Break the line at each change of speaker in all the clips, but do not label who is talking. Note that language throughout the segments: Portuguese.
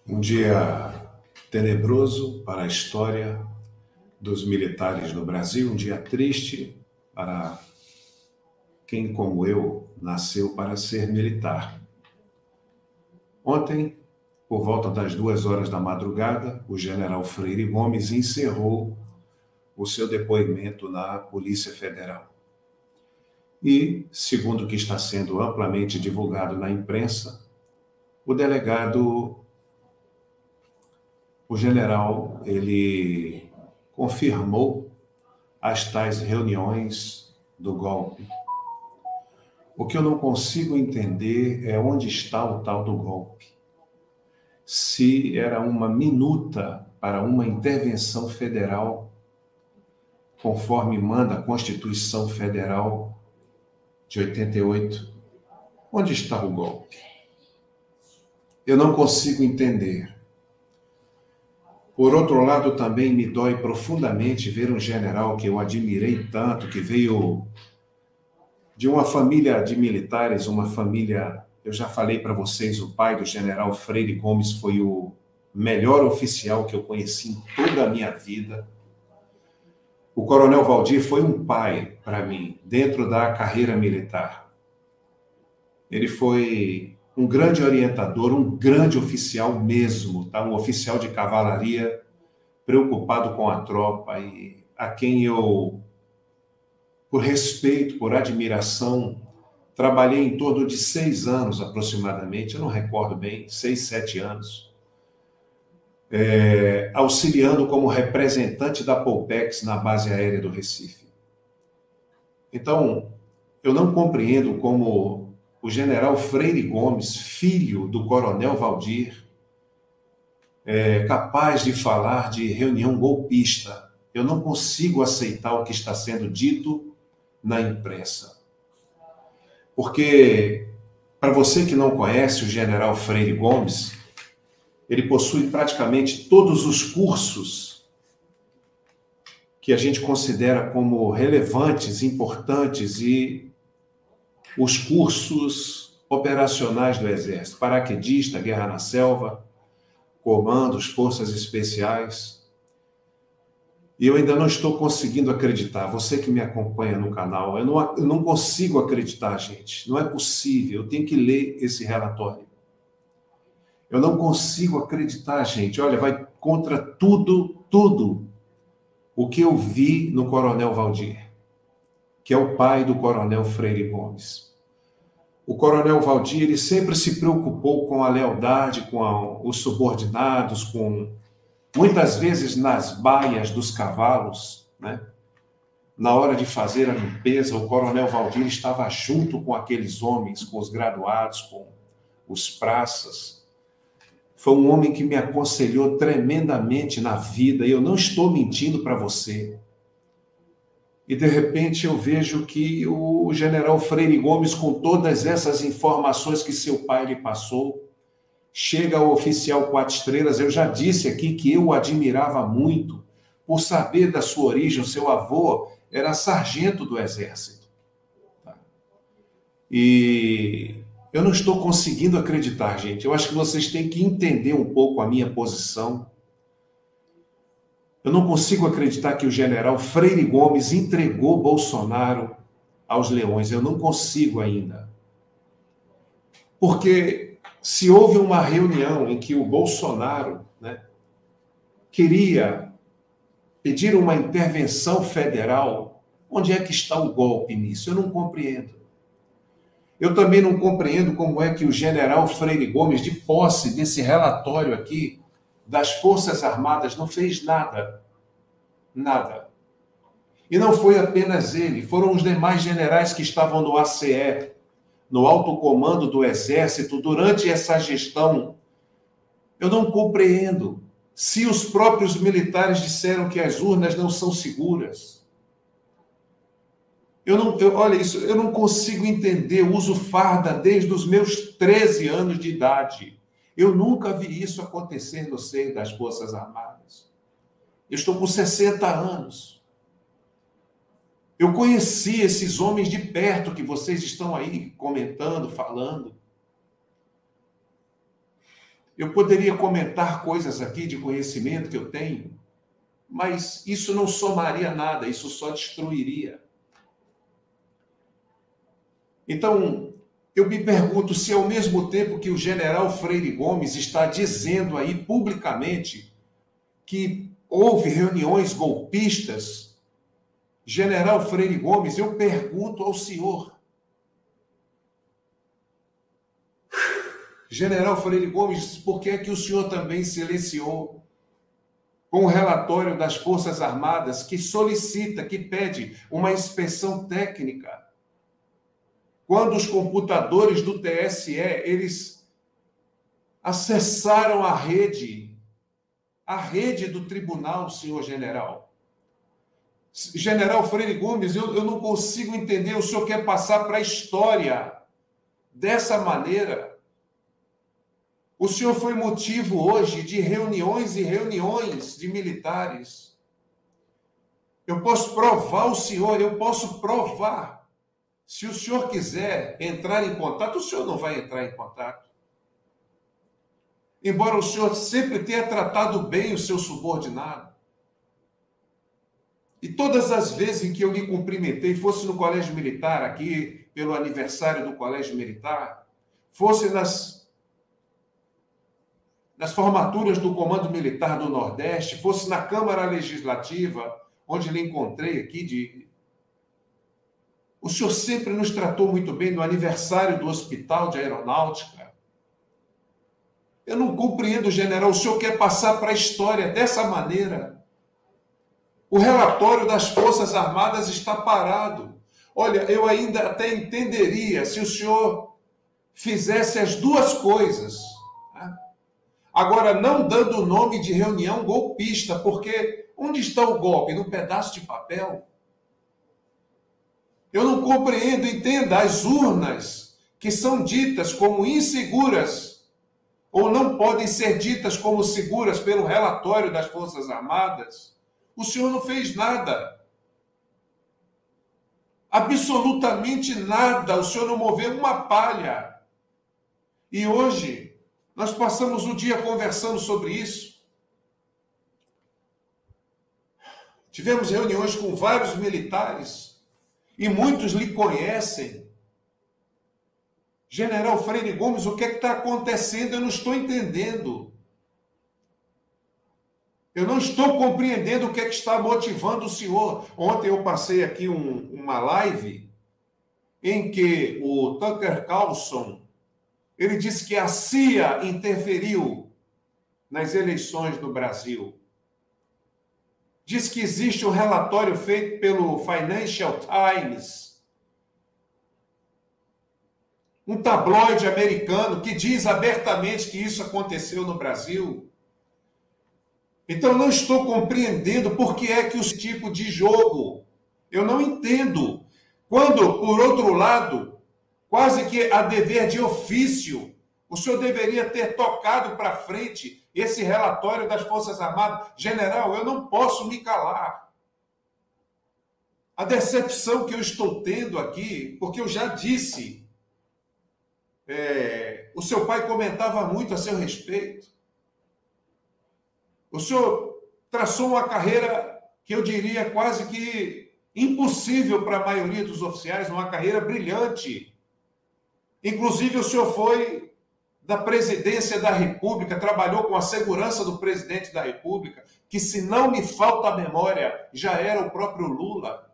Um dia tenebroso para a história dos militares no Brasil, um dia triste para quem, como eu, nasceu para ser militar. Ontem, por volta das 2 horas da madrugada, o general Freire Gomes encerrou o seu depoimento na Polícia Federal. E, segundo o que está sendo amplamente divulgado na imprensa, o delegado, o general, ele confirmou as tais reuniões do golpe. O que eu não consigo entender é onde está o tal do golpe. Se era uma minuta para uma intervenção federal, conforme manda a Constituição Federal de 88, onde está o golpe? Eu não consigo entender. Por outro lado, também me dói profundamente ver um general que eu admirei tanto, que veio de uma família de militares, uma família, eu já falei para vocês, o pai do general Freire Gomes foi o melhor oficial que eu conheci em toda a minha vida. O coronel Valdir foi um pai para mim, dentro da carreira militar. Ele foi um grande orientador, um grande oficial mesmo, tá? Um oficial de cavalaria preocupado com a tropa e a quem eu, por respeito, por admiração, trabalhei em torno de 6 anos aproximadamente, eu não recordo bem, 6, 7 anos, auxiliando como representante da Polpex na base aérea do Recife. Então, eu não compreendo como o general Freire Gomes, filho do coronel Valdir, é capaz de falar de reunião golpista. Eu não consigo aceitar o que está sendo dito na imprensa. Porque, para você que não conhece o general Freire Gomes, ele possui praticamente todos os cursos que a gente considera como relevantes, importantes, e os cursos operacionais do Exército: paraquedista, guerra na selva, comandos, forças especiais. E eu ainda não estou conseguindo acreditar, você que me acompanha no canal, eu não consigo acreditar, gente. Não é possível, eu tenho que ler esse relatório. Eu não consigo acreditar, gente. Olha, vai contra tudo o que eu vi no coronel Valdir, que é o pai do coronel Freire Gomes. O coronel Valdir, ele sempre se preocupou com a lealdade, com os subordinados, muitas vezes nas baias dos cavalos, né? Na hora de fazer a limpeza, o coronel Valdir estava junto com aqueles homens, com os graduados, com os praças. Foi um homem que me aconselhou tremendamente na vida, e eu não estou mentindo para você. E, de repente, eu vejo que o general Freire Gomes, com todas essas informações que seu pai lhe passou, chega ao oficial 4 estrelas. Eu já disse aqui que eu o admirava muito por saber da sua origem. O seu avô era sargento do Exército. E eu não estou conseguindo acreditar, gente. Eu acho que vocês têm que entender um pouco a minha posição. Eu não consigo acreditar que o general Freire Gomes entregou Bolsonaro aos leões. Eu não consigo ainda. Porque se houve uma reunião em que o Bolsonaro, né, queria pedir uma intervenção federal, onde é que está o golpe nisso? Eu não compreendo. Eu também não compreendo como é que o general Freire Gomes, de posse desse relatório aqui das Forças Armadas, não fez nada. Nada. E não foi apenas ele, foram os demais generais que estavam no ACE, no alto comando do Exército, durante essa gestão. Eu não compreendo. Se os próprios militares disseram que as urnas não são seguras. Olha isso, eu não consigo entender. Eu uso farda desde os meus 13 anos de idade. Eu nunca vi isso acontecer no seio das Forças Armadas. Eu estou com 60 anos. Eu conheci esses homens de perto que vocês estão aí comentando, falando. Eu poderia comentar coisas aqui de conhecimento que eu tenho, mas isso não somaria nada, isso só destruiria. Então, eu me pergunto se ao mesmo tempo que o general Freire Gomes está dizendo aí publicamente que houve reuniões golpistas, general Freire Gomes, eu pergunto ao senhor, general Freire Gomes, por que é que o senhor também silenciou com o relatório das Forças Armadas que solicita, que pede uma inspeção técnica? Quando os computadores do TSE, eles acessaram a rede do tribunal, senhor general. General Freire Gomes, eu não consigo entender, o senhor quer passar para a história dessa maneira? O senhor foi motivo hoje de reuniões e reuniões de militares. Eu posso provar o senhor, eu posso provar. Se o senhor quiser entrar em contato, o senhor não vai entrar em contato. Embora o senhor sempre tenha tratado bem o seu subordinado. E todas as vezes em que eu lhe cumprimentei, fosse no Colégio Militar, aqui, pelo aniversário do Colégio Militar, fosse nas formaturas do Comando Militar do Nordeste, fosse na Câmara Legislativa, onde lhe encontrei aqui, o senhor sempre nos tratou muito bem no aniversário do Hospital de Aeronáutica. Eu não compreendo, general, o senhor quer passar para a história dessa maneira. O relatório das Forças Armadas está parado. Olha, eu ainda até entenderia se o senhor fizesse as duas coisas. Né? Agora, não dando o nome de reunião golpista, porque onde está o golpe? Num pedaço de papel? Eu não compreendo, entenda, as urnas que são ditas como inseguras ou não podem ser ditas como seguras pelo relatório das Forças Armadas. O senhor não fez nada. Absolutamente nada. O senhor não moveu uma palha. E hoje, nós passamos o dia conversando sobre isso. Tivemos reuniões com vários militares e muitos lhe conhecem. General Freire Gomes, o que é que está acontecendo? Eu não estou entendendo. Eu não estou compreendendo o que é que está motivando o senhor. Ontem eu passei aqui uma live em que o Tucker Carlson, ele disse que a CIA interferiu nas eleições do Brasil. Diz que existe um relatório feito pelo Financial Times, um tabloide americano que diz abertamente que isso aconteceu no Brasil. Então, não estou compreendendo por que é que esse tipo de jogo, eu não entendo. Quando, por outro lado, quase que a dever de ofício, o senhor deveria ter tocado para frente esse relatório das Forças Armadas. General, eu não posso me calar. A decepção que eu estou tendo aqui, porque eu já disse, o seu pai comentava muito a seu respeito. O senhor traçou uma carreira que eu diria quase que impossível para a maioria dos oficiais, uma carreira brilhante. Inclusive, o senhor foi da presidência da República, trabalhou com a segurança do presidente da República, que, se não me falta a memória, já era o próprio Lula.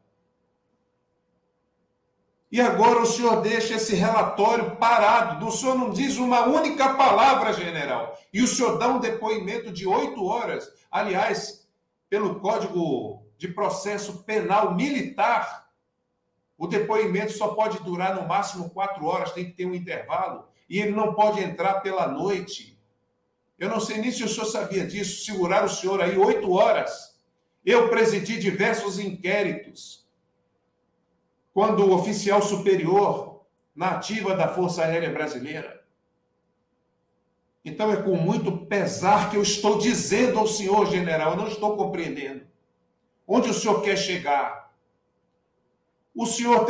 E agora o senhor deixa esse relatório parado, o senhor não diz uma única palavra, general, e o senhor dá um depoimento de 8 horas, aliás, pelo Código de Processo Penal Militar, o depoimento só pode durar no máximo 4 horas, tem que ter um intervalo, e ele não pode entrar pela noite. Eu não sei nem se o senhor sabia disso, seguraram o senhor aí 8 horas. Eu presidi diversos inquéritos, quando o oficial superior na ativa da Força Aérea Brasileira. Então é com muito pesar que eu estou dizendo ao senhor, general, eu não estou compreendendo. Onde o senhor quer chegar? O senhor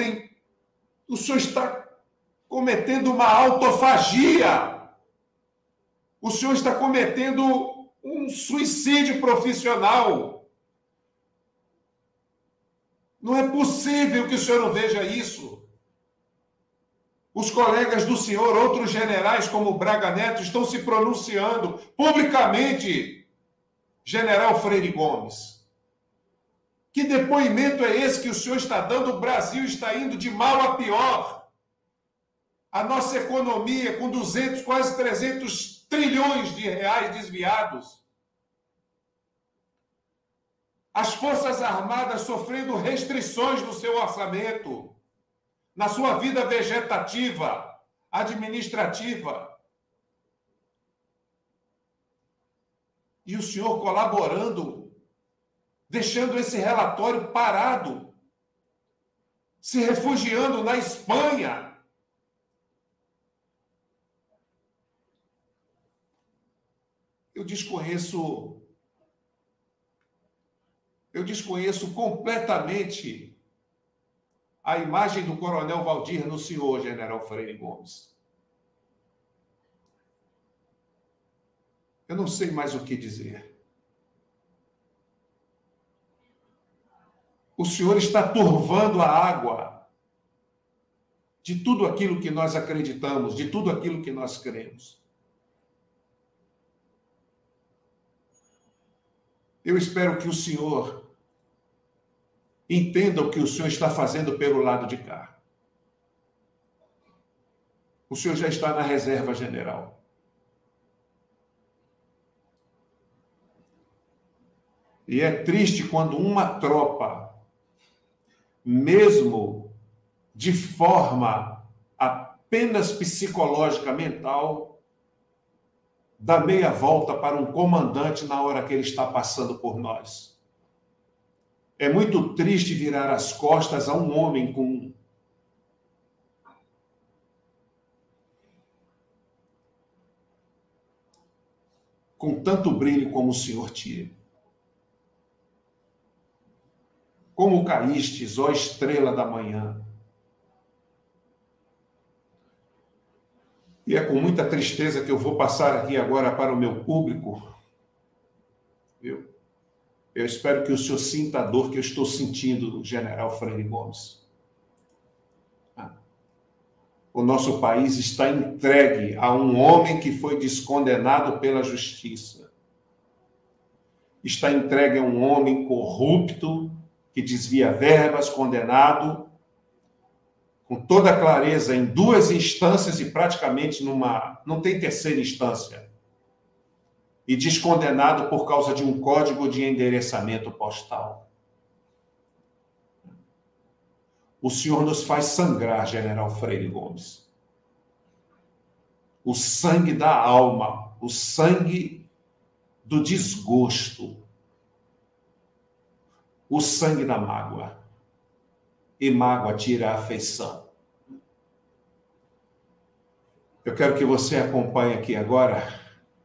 está cometendo uma autofagia. O senhor está cometendo um suicídio profissional. Não é possível que o senhor não veja isso. Os colegas do senhor, outros generais como Braga Neto, estão se pronunciando publicamente. General Freire Gomes, que depoimento é esse que o senhor está dando? O Brasil está indo de mal a pior. A nossa economia com 200, quase 300 trilhões de reais desviados. As Forças Armadas sofrendo restrições no seu orçamento, na sua vida vegetativa, administrativa. E o senhor colaborando, deixando esse relatório parado, se refugiando na Espanha. Eu desconheço completamente a imagem do Coronel Valdir no senhor, General Freire Gomes. Eu não sei mais o que dizer. O senhor está turvando a água de tudo aquilo que nós acreditamos, de tudo aquilo que nós cremos. Eu espero que o senhor entenda o que o senhor está fazendo pelo lado de cá. O senhor já está na reserva general. E é triste quando uma tropa, mesmo de forma apenas psicológica, mental, dá meia volta para um comandante na hora que ele está passando por nós. É muito triste virar as costas a um homem com tanto brilho como o senhor tinha. Como caístes, ó estrela da manhã. E é com muita tristeza que eu vou passar aqui agora para o meu público. Eu espero que o senhor sinta a dor que eu estou sentindo, General Freire Gomes. O nosso país está entregue a um homem que foi descondenado pela justiça. Está entregue a um homem corrupto, que desvia verbas, condenado, com toda clareza, em 2 instâncias e praticamente não tem terceira instância, e descondenado por causa de um código de endereçamento postal. O senhor nos faz sangrar, General Freire Gomes. O sangue da alma, o sangue do desgosto, o sangue da mágoa. E mágoa tira a afeição. Eu quero que você acompanhe aqui agora,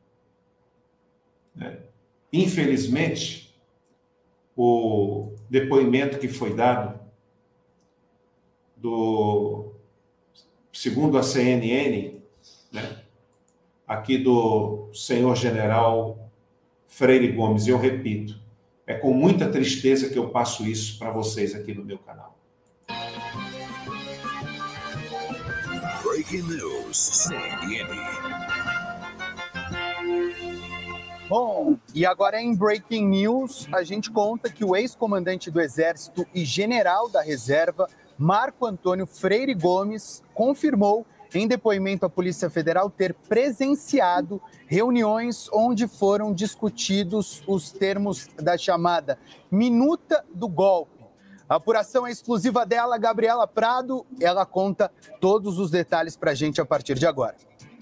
infelizmente, o depoimento que foi dado segundo a CNN, aqui do senhor General Freire Gomes. Eu repito, é com muita tristeza que eu passo isso para vocês aqui no meu canal.
Breaking News, CNN.
Bom, e agora em Breaking News, a gente conta que o ex-comandante do Exército e general da Reserva, Marco Antônio Freire Gomes, confirmou em depoimento à Polícia Federal ter presenciado reuniões onde foram discutidos os termos da chamada minuta do golpe. A apuração é exclusiva dela, Gabriela Prado. Ela conta todos os detalhes para a gente a partir de agora.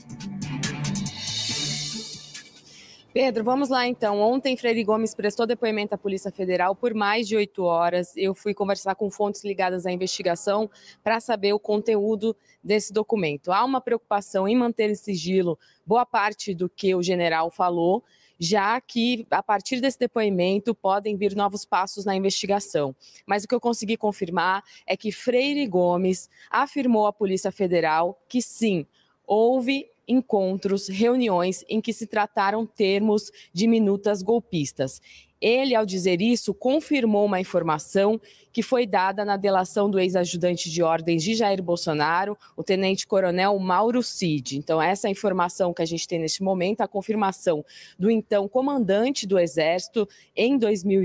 Pedro, vamos lá então. Ontem, Freire Gomes prestou depoimento à Polícia Federal por mais de 8 horas. Eu fui conversar com fontes ligadas à investigação para saber o conteúdo desse documento. Há uma preocupação em manter em sigilo boa parte do que o general falou, já que, a partir desse depoimento, podem vir novos passos na investigação. Mas o que eu consegui confirmar é que Freire Gomes afirmou à Polícia Federal que, sim, houve encontros, reuniões em que se trataram termos de minutas golpistas. Ele, ao dizer isso, confirmou uma informação que foi dada na delação do ex-ajudante de ordens de Jair Bolsonaro, o tenente-coronel Mauro Cid. Então, essa informação que a gente tem neste momento, a confirmação do então comandante do Exército em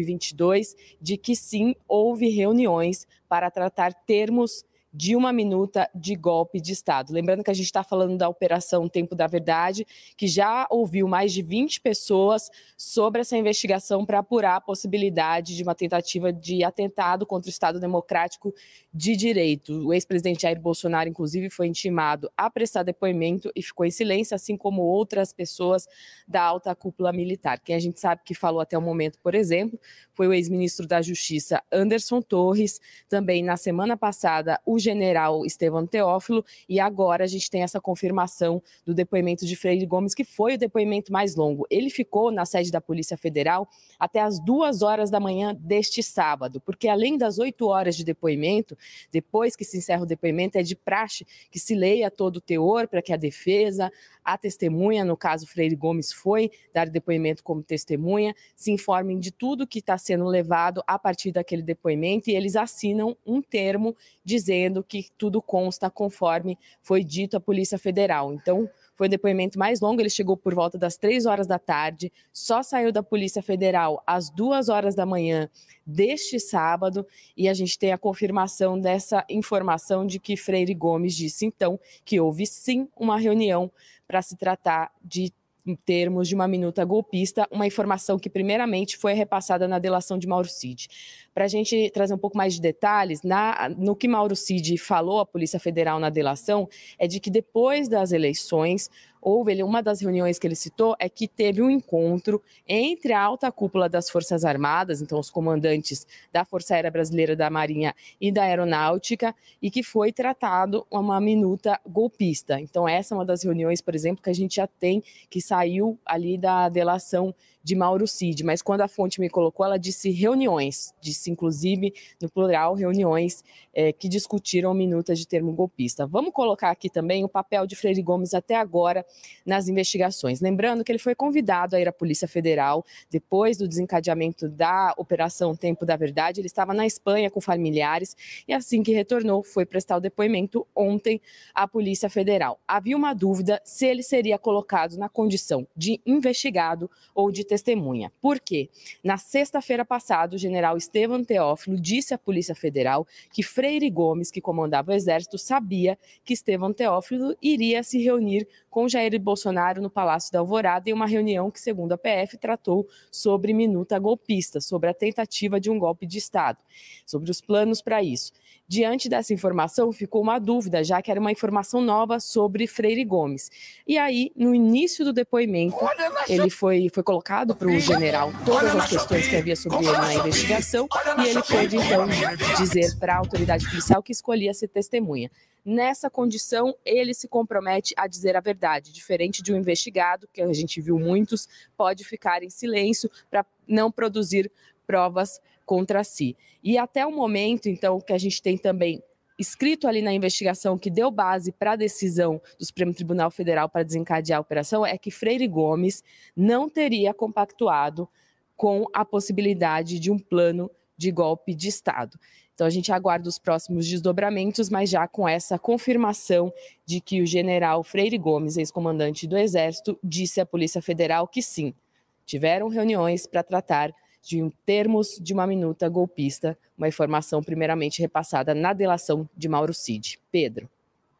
2022, de que sim, houve reuniões para tratar termos de uma minuta de golpe de Estado. Lembrando que a gente está falando da Operação Tempo da Verdade, que já ouviu mais de 20 pessoas sobre essa investigação para apurar a possibilidade de uma tentativa de atentado contra o Estado Democrático de Direito. O ex-presidente Jair Bolsonaro, inclusive, foi intimado a prestar depoimento e ficou em silêncio, assim como outras pessoas da alta cúpula militar. Quem a gente sabe que falou até o momento, por exemplo, foi o ex-ministro da Justiça, Anderson Torres, também na semana passada, o general Estevão Teófilo, e agora a gente tem essa confirmação do depoimento de Freire Gomes, que foi o depoimento mais longo. Ele ficou na sede da Polícia Federal até as 2 horas da manhã deste sábado, porque além das 8 horas de depoimento, depois que se encerra o depoimento, é de praxe que se leia todo o teor para que a defesa, a testemunha, no caso Freire Gomes foi dar depoimento como testemunha, se informem de tudo que está sendo levado a partir daquele depoimento e eles assinam um termo dizendo que tudo consta conforme foi dito à Polícia Federal. Então, foi o depoimento mais longo, ele chegou por volta das 3 horas da tarde, só saiu da Polícia Federal às 2 horas da manhã deste sábado, e a gente tem a confirmação dessa informação de que Freire Gomes disse, então, que houve sim uma reunião para se tratar de em termos de uma minuta golpista, uma informação que primeiramente foi repassada na delação de Mauro Cid. Para a gente trazer um pouco mais de detalhes, no que Mauro Cid falou à Polícia Federal na delação, é de que depois das eleições, uma das reuniões que ele citou é que teve um encontro entre a alta cúpula das Forças Armadas, então os comandantes da Força Aérea Brasileira, da Marinha e da Aeronáutica, e que foi tratado uma minuta golpista. Então essa é uma das reuniões, por exemplo, que a gente já tem, que saiu ali da delação de Mauro Cid, mas quando a fonte me colocou, ela disse reuniões, disse inclusive no plural reuniões que discutiram minutas de termo golpista. Vamos colocar aqui também o papel de Freire Gomes até agora nas investigações. Lembrando que ele foi convidado a ir à Polícia Federal depois do desencadeamento da Operação Tempo da Verdade. Ele estava na Espanha com familiares e assim que retornou foi prestar o depoimento ontem à Polícia Federal. Havia uma dúvida se ele seria colocado na condição de investigado ou de testemunha. Por quê? Na sexta-feira passada, o general Estevão Teófilo disse à Polícia Federal que Freire Gomes, que comandava o Exército, sabia que Estevão Teófilo iria se reunir com Jair Bolsonaro no Palácio da Alvorada em uma reunião que, segundo a PF, tratou sobre minuta golpista, sobre a tentativa de um golpe de Estado, sobre os planos para isso. Diante dessa informação, ficou uma dúvida, já que era uma informação nova sobre Freire Gomes. E aí, no início do depoimento, ele foi colocado para o general todas as questões que havia sobre ele na investigação e ele pôde, então, dizer para a autoridade policial que escolhia ser testemunha. Nessa condição, ele se compromete a dizer a verdade, diferente de um investigado, que a gente viu muitos, pode ficar em silêncio para não produzir provas contra si. E até o momento, então, que a gente tem também escrito ali na investigação que deu base para a decisão do Supremo Tribunal Federal para desencadear a operação, é que Freire Gomes não teria compactuado com a possibilidade de um plano de golpe de Estado. Então a gente aguarda os próximos desdobramentos, mas já com essa confirmação de que o general Freire Gomes, ex-comandante do Exército, disse à Polícia Federal que sim, tiveram reuniões para tratar de termos de uma minuta golpista, uma informação primeiramente repassada na delação de Mauro Cid. Pedro.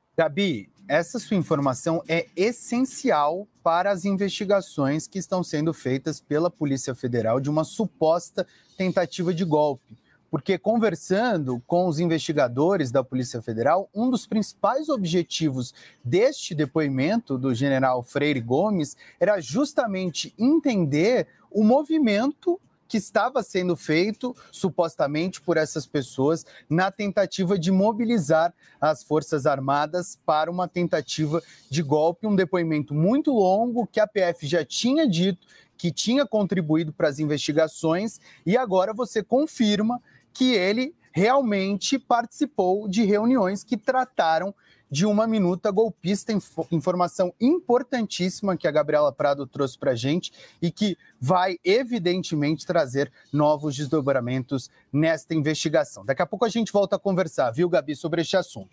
Gabi, essa sua informação é essencial para as investigações que estão sendo feitas pela Polícia Federal de uma suposta tentativa de golpe. Porque conversando com os investigadores da Polícia Federal, um dos principais objetivos deste depoimento do general Freire Gomes era justamente entender o movimento que estava sendo feito, supostamente, por essas pessoas na tentativa de mobilizar as Forças Armadas para uma tentativa de golpe, um depoimento muito longo que a PF já tinha dito que tinha contribuído para as investigações e agora você confirma que ele realmente participou de reuniões que trataram de uma minuta golpista. Informação importantíssima que a Gabriela Prado trouxe para a gente e que vai, evidentemente, trazer novos desdobramentos nesta investigação. Daqui a pouco a gente volta a conversar, viu, Gabi, sobre este assunto.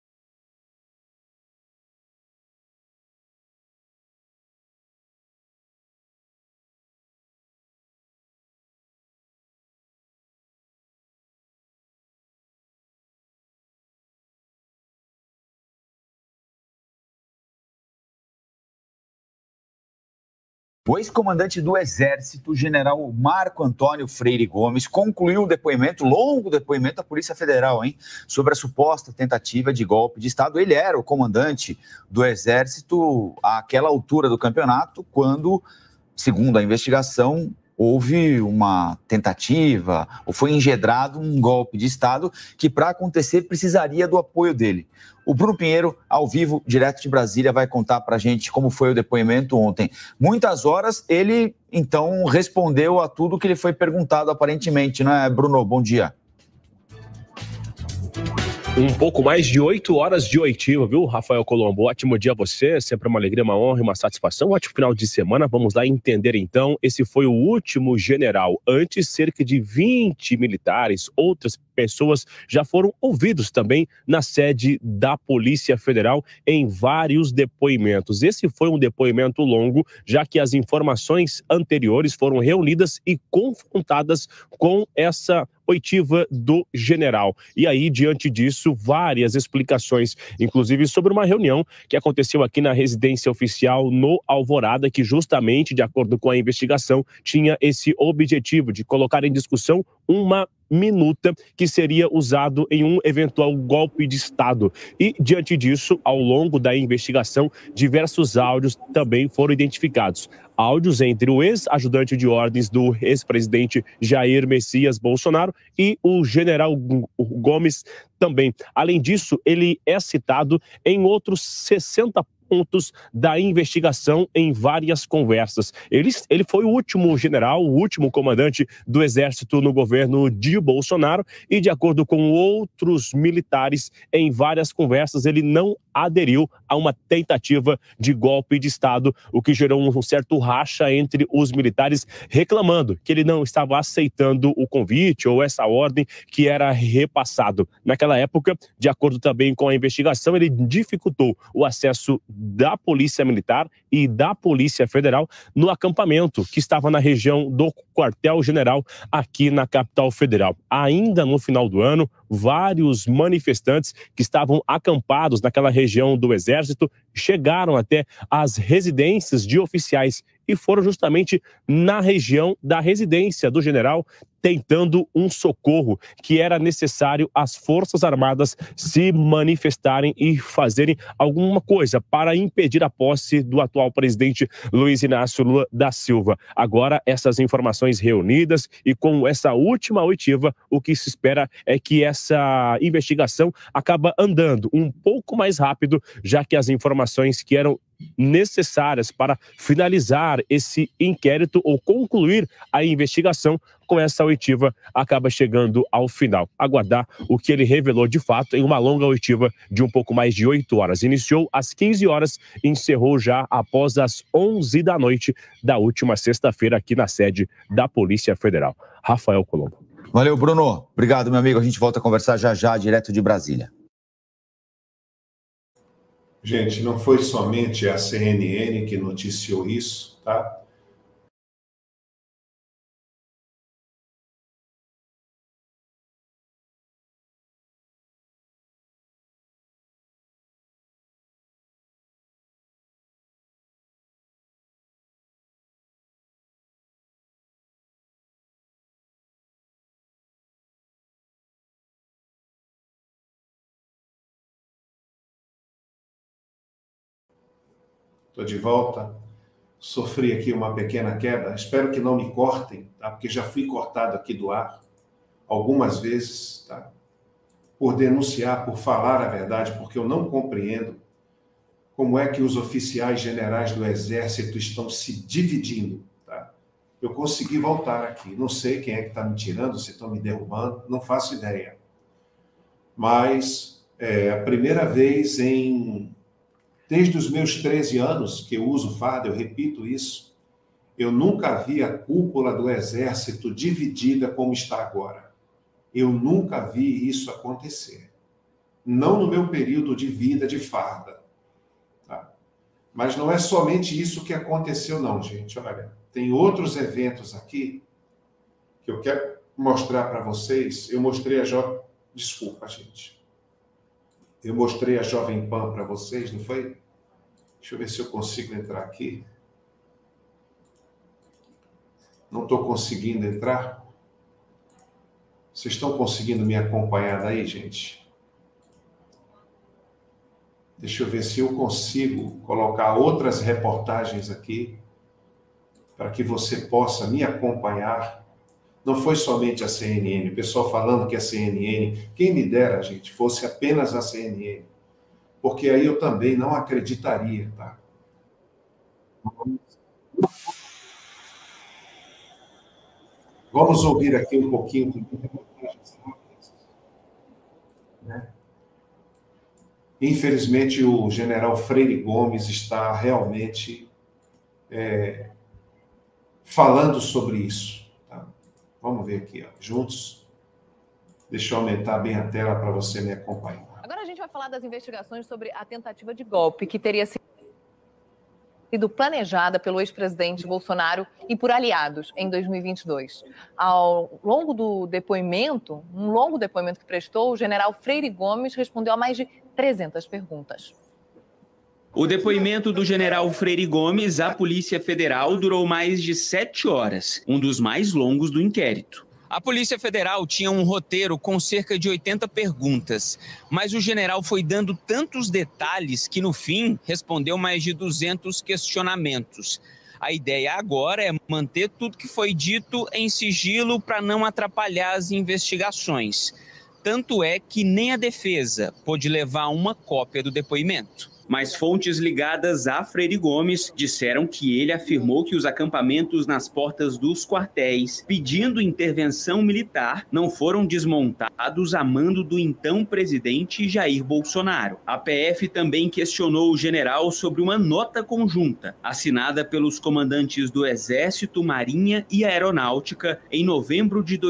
O ex-comandante do Exército, general Marco Antônio Freire Gomes, concluiu um depoimento, longo depoimento da Polícia Federal, sobre a suposta tentativa de golpe de Estado. Ele era o comandante do Exército àquela altura do campeonato, quando, segundo a investigação, houve uma tentativa, ou foi engendrado um golpe de Estado que, para acontecer, precisaria do apoio dele. O Bruno Pinheiro, ao vivo, direto de Brasília, vai contar para a gente como foi o depoimento ontem. Muitas horas, ele, então, respondeu a tudo que lhe foi perguntado, aparentemente, não é, Bruno? Bom dia.
Um pouco mais de 8 horas de oitiva, viu, Rafael Colombo? Ótimo dia a você, sempre uma alegria, uma honra e uma satisfação. Ótimo final de semana. Vamos lá entender, então. Esse foi o último general. Antes, cerca de 20 militares, outras pessoas já foram ouvidos também na sede da Polícia Federal em vários depoimentos. Esse foi um depoimento longo, já que as informações anteriores foram reunidas e confrontadas com essa oitiva do general. E aí, diante disso, várias explicações, inclusive sobre uma reunião que aconteceu aqui na residência oficial no Alvorada, que justamente, de acordo com a investigação, tinha esse objetivo de colocar em discussão uma minuta que seria usado em um eventual golpe de Estado. E, diante disso, ao longo da investigação, diversos áudios também foram identificados. Áudios entre o ex-ajudante de ordens do ex-presidente Jair Messias Bolsonaro e o general Gomes também. Além disso, ele é citado em outros 60 pontos da investigação em várias conversas. Ele foi o último general, o último comandante do Exército no governo de Bolsonaro e, de acordo com outros militares, em várias conversas, ele não aderiu a uma tentativa de golpe de Estado, o que gerou um certo racha entre os militares, reclamando que ele não estava aceitando o convite ou essa ordem que era repassado. Naquela época, de acordo também com a investigação, ele dificultou o acesso da Polícia Militar e da Polícia Federal no acampamento que estava na região do quartel-general aqui na capital federal. Ainda no final do ano, vários manifestantes que estavam acampados naquela região do Exército chegaram até as residências de oficiais e foram justamente na região da residência do general tentando um socorro que era necessário às Forças Armadas se manifestarem e fazerem alguma coisa para impedir a posse do atual presidente Luiz Inácio Lula da Silva. Agora, essas informações reunidas e com essa última oitiva, o que se espera é que essa investigação acaba andando um pouco mais rápido, já que as informações que eram necessárias para finalizar esse inquérito ou concluir a investigação com essa oitiva acaba chegando ao final. Aguardar o que ele revelou de fato em uma longa oitiva de um pouco mais de 8 horas. Iniciou às 15 horas e encerrou já após as 11 da noite da última sexta-feira aqui na sede da Polícia Federal. Rafael Colombo.
Valeu, Bruno. Obrigado, meu amigo. A gente volta a conversar já, direto de Brasília.
Gente, não foi somente a CNN que noticiou isso, tá? Estou de volta. Sofri aqui uma pequena queda. Espero que não me cortem, tá? Porque já fui cortado aqui do ar algumas vezes, tá? Por denunciar, por falar a verdade, porque eu não compreendo como é que os oficiais generais do Exército estão se dividindo, tá? Eu consegui voltar aqui. Não sei quem é que está me tirando, se estão me derrubando, não faço ideia. Mas É a primeira vez desde os meus 13 anos que eu uso farda, eu repito isso, eu nunca vi a cúpula do Exército dividida como está agora. Eu nunca vi isso acontecer. Não no meu período de vida de farda. Tá? Mas não é somente isso que aconteceu, não, gente. Olha, tem outros eventos aqui que eu quero mostrar para vocês. Eu mostrei Desculpa, gente. Eu mostrei a Jovem Pan para vocês, não foi? Deixa eu ver se eu consigo entrar aqui. Não estou conseguindo entrar. Vocês estão conseguindo me acompanhar daí, gente? Deixa eu ver se eu consigo colocar outras reportagens aqui para que você possa me acompanhar. Não foi somente a CNN, o pessoal falando que a CNN, quem me dera, gente, fosse apenas a CNN, porque aí eu também não acreditaria, tá? Vamos ouvir aqui um pouquinho. Infelizmente, o general Freire Gomes está realmente falando sobre isso. Tá? Vamos ver aqui, ó, juntos. Deixa eu aumentar bem a tela para você me acompanhar.
Agora a gente vai falar das investigações sobre a tentativa de golpe que teria sido planejada pelo ex-presidente Bolsonaro e por aliados em 2022. Ao longo do depoimento, um longo depoimento que prestou, o general Freire Gomes respondeu a mais de 300 perguntas.
O depoimento do general Freire Gomes à Polícia Federal durou mais de 7 horas, um dos mais longos do inquérito. A Polícia Federal tinha um roteiro com cerca de 80 perguntas, mas o general foi dando tantos detalhes que, no fim, respondeu mais de 200 questionamentos. A ideia agora é manter tudo que foi dito em sigilo para não atrapalhar as investigações. Tanto é que nem a defesa pôde levar uma cópia do depoimento. Mas fontes ligadas a Freire Gomes disseram que ele afirmou que os acampamentos nas portas dos quartéis, pedindo intervenção militar, não foram desmontados a mando do então presidente Jair Bolsonaro. A PF também questionou o general sobre uma nota conjunta, assinada pelos comandantes do Exército, Marinha e Aeronáutica em novembro de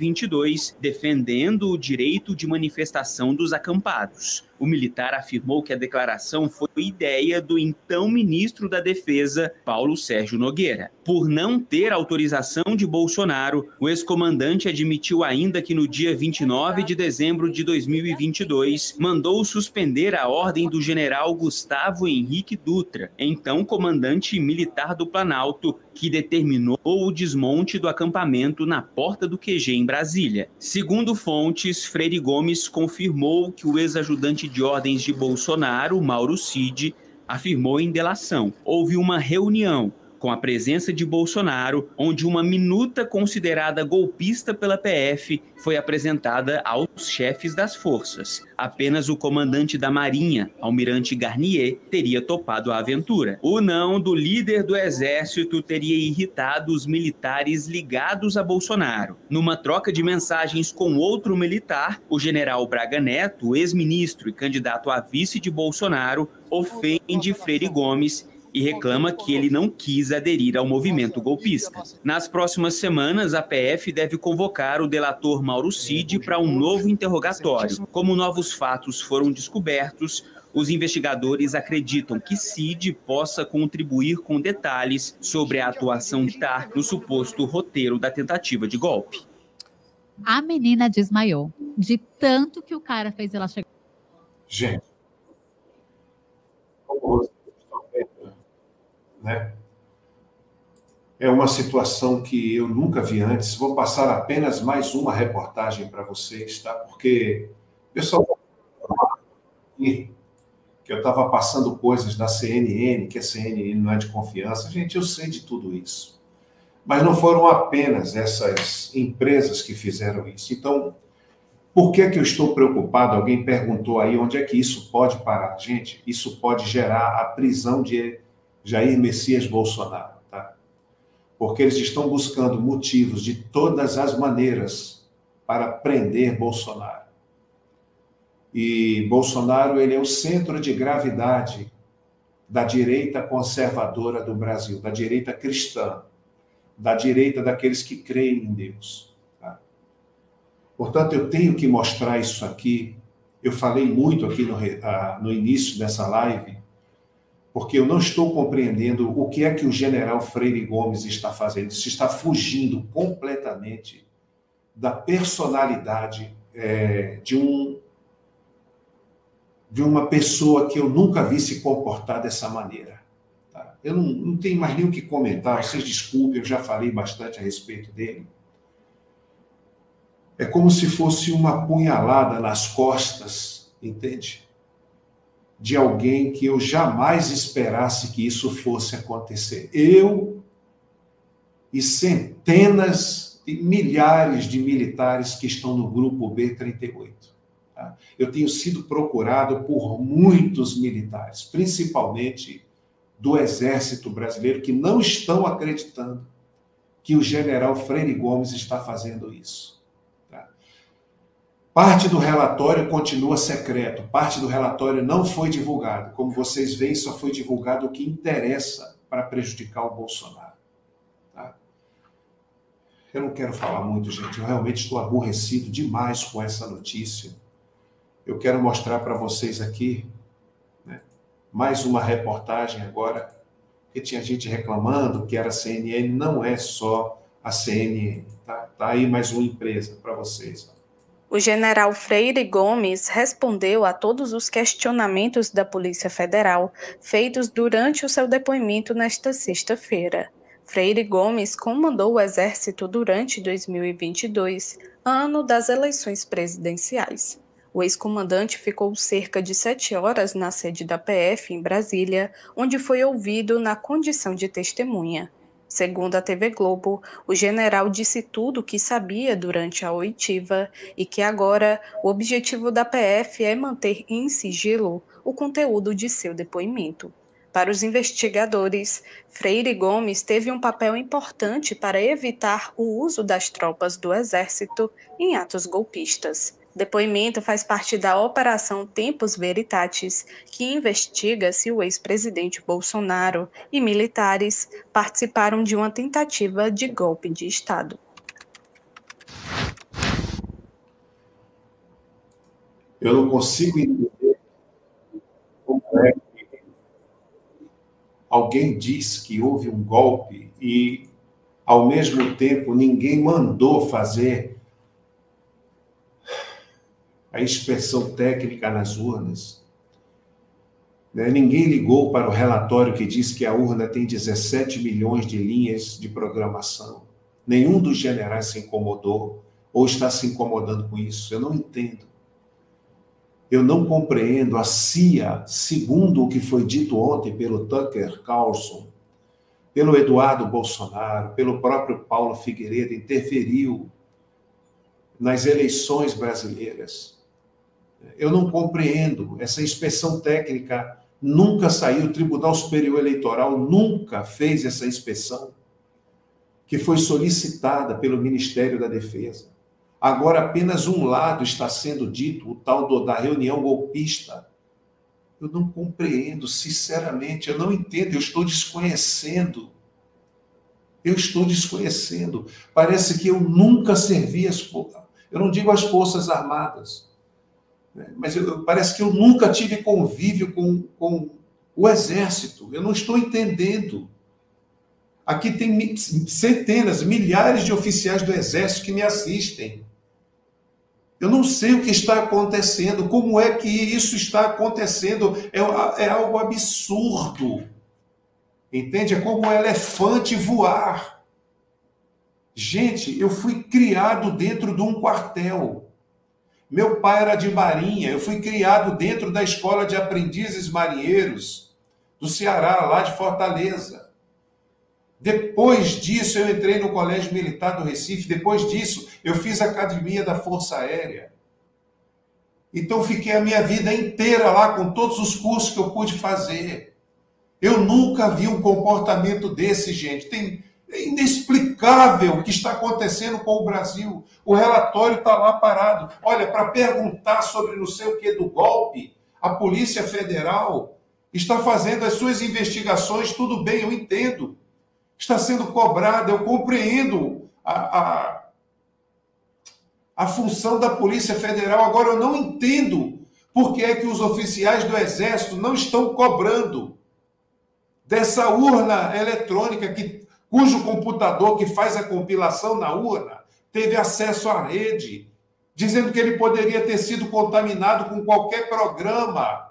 2022, defendendo o direito de manifestação dos acampados. O militar afirmou que a declaração foi ideia do então ministro da Defesa, Paulo Sérgio Nogueira. Por não ter autorização de Bolsonaro, o ex-comandante admitiu ainda que no dia 29 de dezembro de 2022, mandou suspender a ordem do general Gustavo Henrique Dutra, então comandante militar do Planalto, que determinou o desmonte do acampamento na porta do QG em Brasília. Segundo fontes, Freire Gomes confirmou que o ex-ajudante de ordens de Bolsonaro, Mauro Cid, afirmou em delação. Houve uma reunião com a presença de Bolsonaro, onde uma minuta considerada golpista pela PF foi apresentada aos chefes das forças. Apenas o comandante da Marinha, Almirante Garnier, teria topado a aventura. O não do líder do Exército teria irritado os militares ligados a Bolsonaro. Numa troca de mensagens com outro militar, o general Braga Neto, ex-ministro e candidato a vice de Bolsonaro, ofende Freire Gomes e reclama que ele não quis aderir ao movimento golpista. Nas próximas semanas, a PF deve convocar o delator Mauro Cid para um novo interrogatório. Como novos fatos foram descobertos, os investigadores acreditam que Cid possa contribuir com detalhes sobre a atuação militar no suposto roteiro da tentativa de golpe.
A menina desmaiou, de tanto que o cara fez ela chegar.
Gente, como você está vendo, né? É uma situação que eu nunca vi antes. Vou passar apenas mais uma reportagem para vocês, tá? Porque o pessoal que eu estava passando coisas da CNN, que a CNN não é de confiança. Gente, eu sei de tudo isso. Mas não foram apenas essas empresas que fizeram isso. Então, por que eu estou preocupado? Alguém perguntou aí onde é que isso pode parar. Gente, isso pode gerar a prisão de Jair Messias Bolsonaro, tá? Porque eles estão buscando motivos de todas as maneiras para prender Bolsonaro. E Bolsonaro, ele é o centro de gravidade da direita conservadora do Brasil, da direita cristã, da direita daqueles que creem em Deus. Tá? Portanto, eu tenho que mostrar isso aqui. Eu falei muito aqui no início dessa live, porque eu não estou compreendendo o que é que o general Freire Gomes está fazendo. Isso está fugindo completamente da personalidade de uma pessoa que eu nunca vi se comportar dessa maneira. Tá? Eu não tenho mais nem o que comentar, vocês desculpem, eu já falei bastante a respeito dele. É como se fosse uma punhalada nas costas, entende? De alguém que eu jamais esperasse que isso fosse acontecer. Eu e centenas e milhares de militares que estão no grupo B38. Tá? Eu tenho sido procurado por muitos militares, principalmente do Exército Brasileiro, que não estão acreditando que o general Freire Gomes está fazendo isso. Parte do relatório continua secreto, parte do relatório não foi divulgado. Como vocês veem, só foi divulgado o que interessa para prejudicar o Bolsonaro. Tá? Eu não quero falar muito, gente, eu realmente estou aborrecido demais com essa notícia. Eu quero mostrar para vocês aqui, né, mais uma reportagem agora, que tinha gente reclamando que era a CNN, não é só a CNN. Tá aí mais uma empresa para vocês.
O general Freire Gomes respondeu a todos os questionamentos da Polícia Federal feitos durante o seu depoimento nesta sexta-feira. Freire Gomes comandou o Exército durante 2022, ano das eleições presidenciais. O ex-comandante ficou cerca de 7 horas na sede da PF em Brasília, onde foi ouvido na condição de testemunha. Segundo a TV Globo, o general disse tudo o que sabia durante a oitiva e que agora o objetivo da PF é manter em sigilo o conteúdo de seu depoimento. Para os investigadores, Freire Gomes teve um papel importante para evitar o uso das tropas do Exército em atos golpistas. O depoimento faz parte da Operação Tempus Veritatis, que investiga se o ex-presidente Bolsonaro e militares participaram de uma tentativa de golpe de Estado.
Eu não consigo entender como é que alguém diz que houve um golpe e, ao mesmo tempo, ninguém mandou fazer a inspeção técnica nas urnas. Ninguém ligou para o relatório que diz que a urna tem 17 milhões de linhas de programação. Nenhum dos generais se incomodou ou está se incomodando com isso. Eu não entendo. Eu não compreendo. A CIA, segundo o que foi dito ontem pelo Tucker Carlson, pelo Eduardo Bolsonaro, pelo próprio Paulo Figueiredo, interferiu nas eleições brasileiras. Eu não compreendo. Essa inspeção técnica nunca saiu. O Tribunal Superior Eleitoral nunca fez essa inspeção, que foi solicitada pelo Ministério da Defesa. Agora apenas um lado está sendo dito, o tal da reunião golpista. Eu não compreendo, sinceramente, eu não entendo, eu estou desconhecendo. Eu estou desconhecendo. Parece que eu nunca servi eu não digo as Forças Armadas, mas parece que eu nunca tive convívio com o Exército. Eu não estou entendendo. Aqui tem centenas, milhares de oficiais do Exército que me assistem. Eu não sei o que está acontecendo, como é que isso está acontecendo. É algo absurdo. Entende? É como um elefante voar. Gente, eu fui criado dentro de um quartel. Meu pai era de marinha, eu fui criado dentro da escola de aprendizes marinheiros do Ceará, lá de Fortaleza. Depois disso, eu entrei no Colégio Militar do Recife. Depois disso, eu fiz a Academia da Força Aérea. Então, fiquei a minha vida inteira lá com todos os cursos que eu pude fazer. Eu nunca vi um comportamento desse, gente. É inexplicável o que está acontecendo com o Brasil. O relatório está lá parado. Olha, para perguntar sobre não sei o que do golpe, a Polícia Federal está fazendo as suas investigações, tudo bem, eu entendo. Está sendo cobrada, eu compreendo a função da Polícia Federal. Agora, eu não entendo por que é que os oficiais do Exército não estão cobrando dessa urna eletrônica cujo computador que faz a compilação na urna teve acesso à rede, dizendo que ele poderia ter sido contaminado com qualquer programa.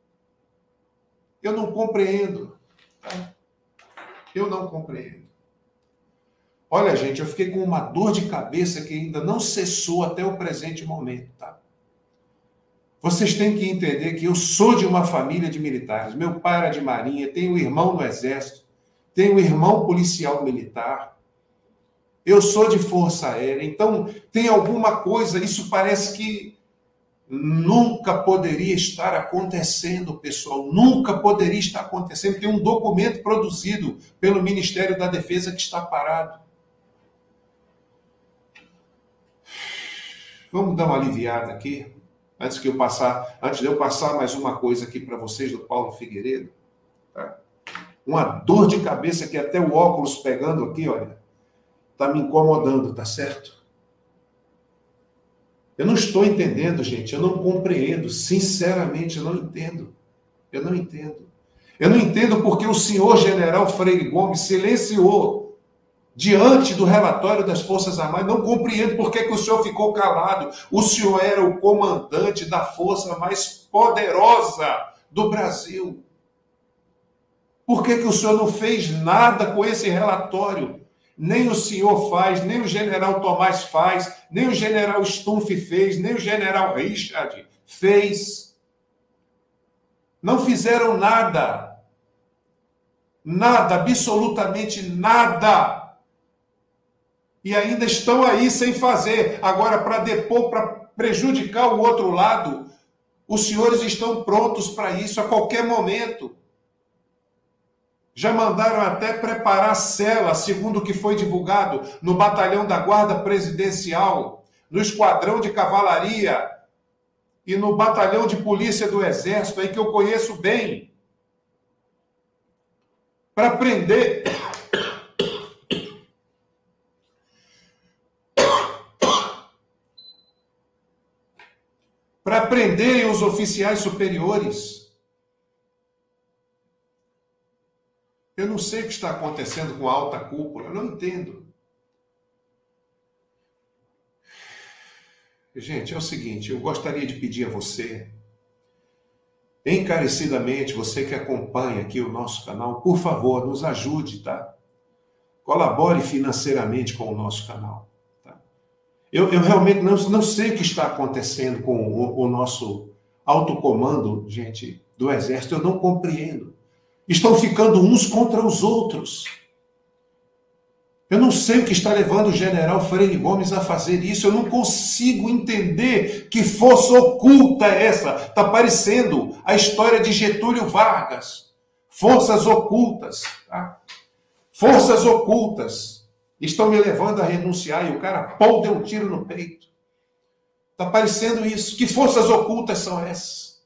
Eu não compreendo. Tá? Eu não compreendo. Olha, gente, eu fiquei com uma dor de cabeça que ainda não cessou até o presente momento, tá? Vocês têm que entender que eu sou de uma família de militares. Meu pai era de marinha, tenho um irmão no Exército, tenho um irmão policial militar. Eu sou de Força Aérea. Então, tem alguma coisa, isso parece que nunca poderia estar acontecendo, pessoal. Nunca poderia estar acontecendo. Tem um documento produzido pelo Ministério da Defesa que está parado. Vamos dar uma aliviada aqui. Antes de eu passar mais uma coisa aqui para vocês do Paulo Figueiredo, tá? Uma dor de cabeça que até o óculos pegando aqui, olha, tá me incomodando, tá certo? Eu não estou entendendo, gente, eu não compreendo, sinceramente, eu não entendo. Eu não entendo. Eu não entendo porque o senhor general Freire Gomes silenciou diante do relatório das Forças Armadas. Não compreendo por que o senhor ficou calado. O senhor era o comandante da força mais poderosa do Brasil. Por que o senhor não fez nada com esse relatório? Nem o senhor faz, nem o general Tomás faz, nem o general Stumpf fez, nem o general Richard fez. Não fizeram nada. Nada, absolutamente nada. E ainda estão aí sem fazer. Agora, para depor, para prejudicar o outro lado, os senhores estão prontos para isso a qualquer momento. Já mandaram até preparar cela, segundo o que foi divulgado, no batalhão da Guarda Presidencial, no esquadrão de cavalaria e no batalhão de polícia do Exército, aí que eu conheço bem, para prender... para prenderem os oficiais superiores. Eu não sei o que está acontecendo com a alta cúpula, eu não entendo. Gente, é o seguinte, eu gostaria de pedir a você, encarecidamente, você que acompanha aqui o nosso canal, por favor, nos ajude, tá? Colabore financeiramente com o nosso canal. Eu realmente não sei o que está acontecendo com o nosso alto comando, gente, do Exército. Eu não compreendo. Estão ficando uns contra os outros. Eu não sei o que está levando o general Freire Gomes a fazer isso. Eu não consigo entender que força oculta é essa. Está parecendo a história de Getúlio Vargas. Forças ocultas. Tá? Forças ocultas. Estão me levando a renunciar e o cara, deu um tiro no peito. Está parecendo isso. Que forças ocultas são essas?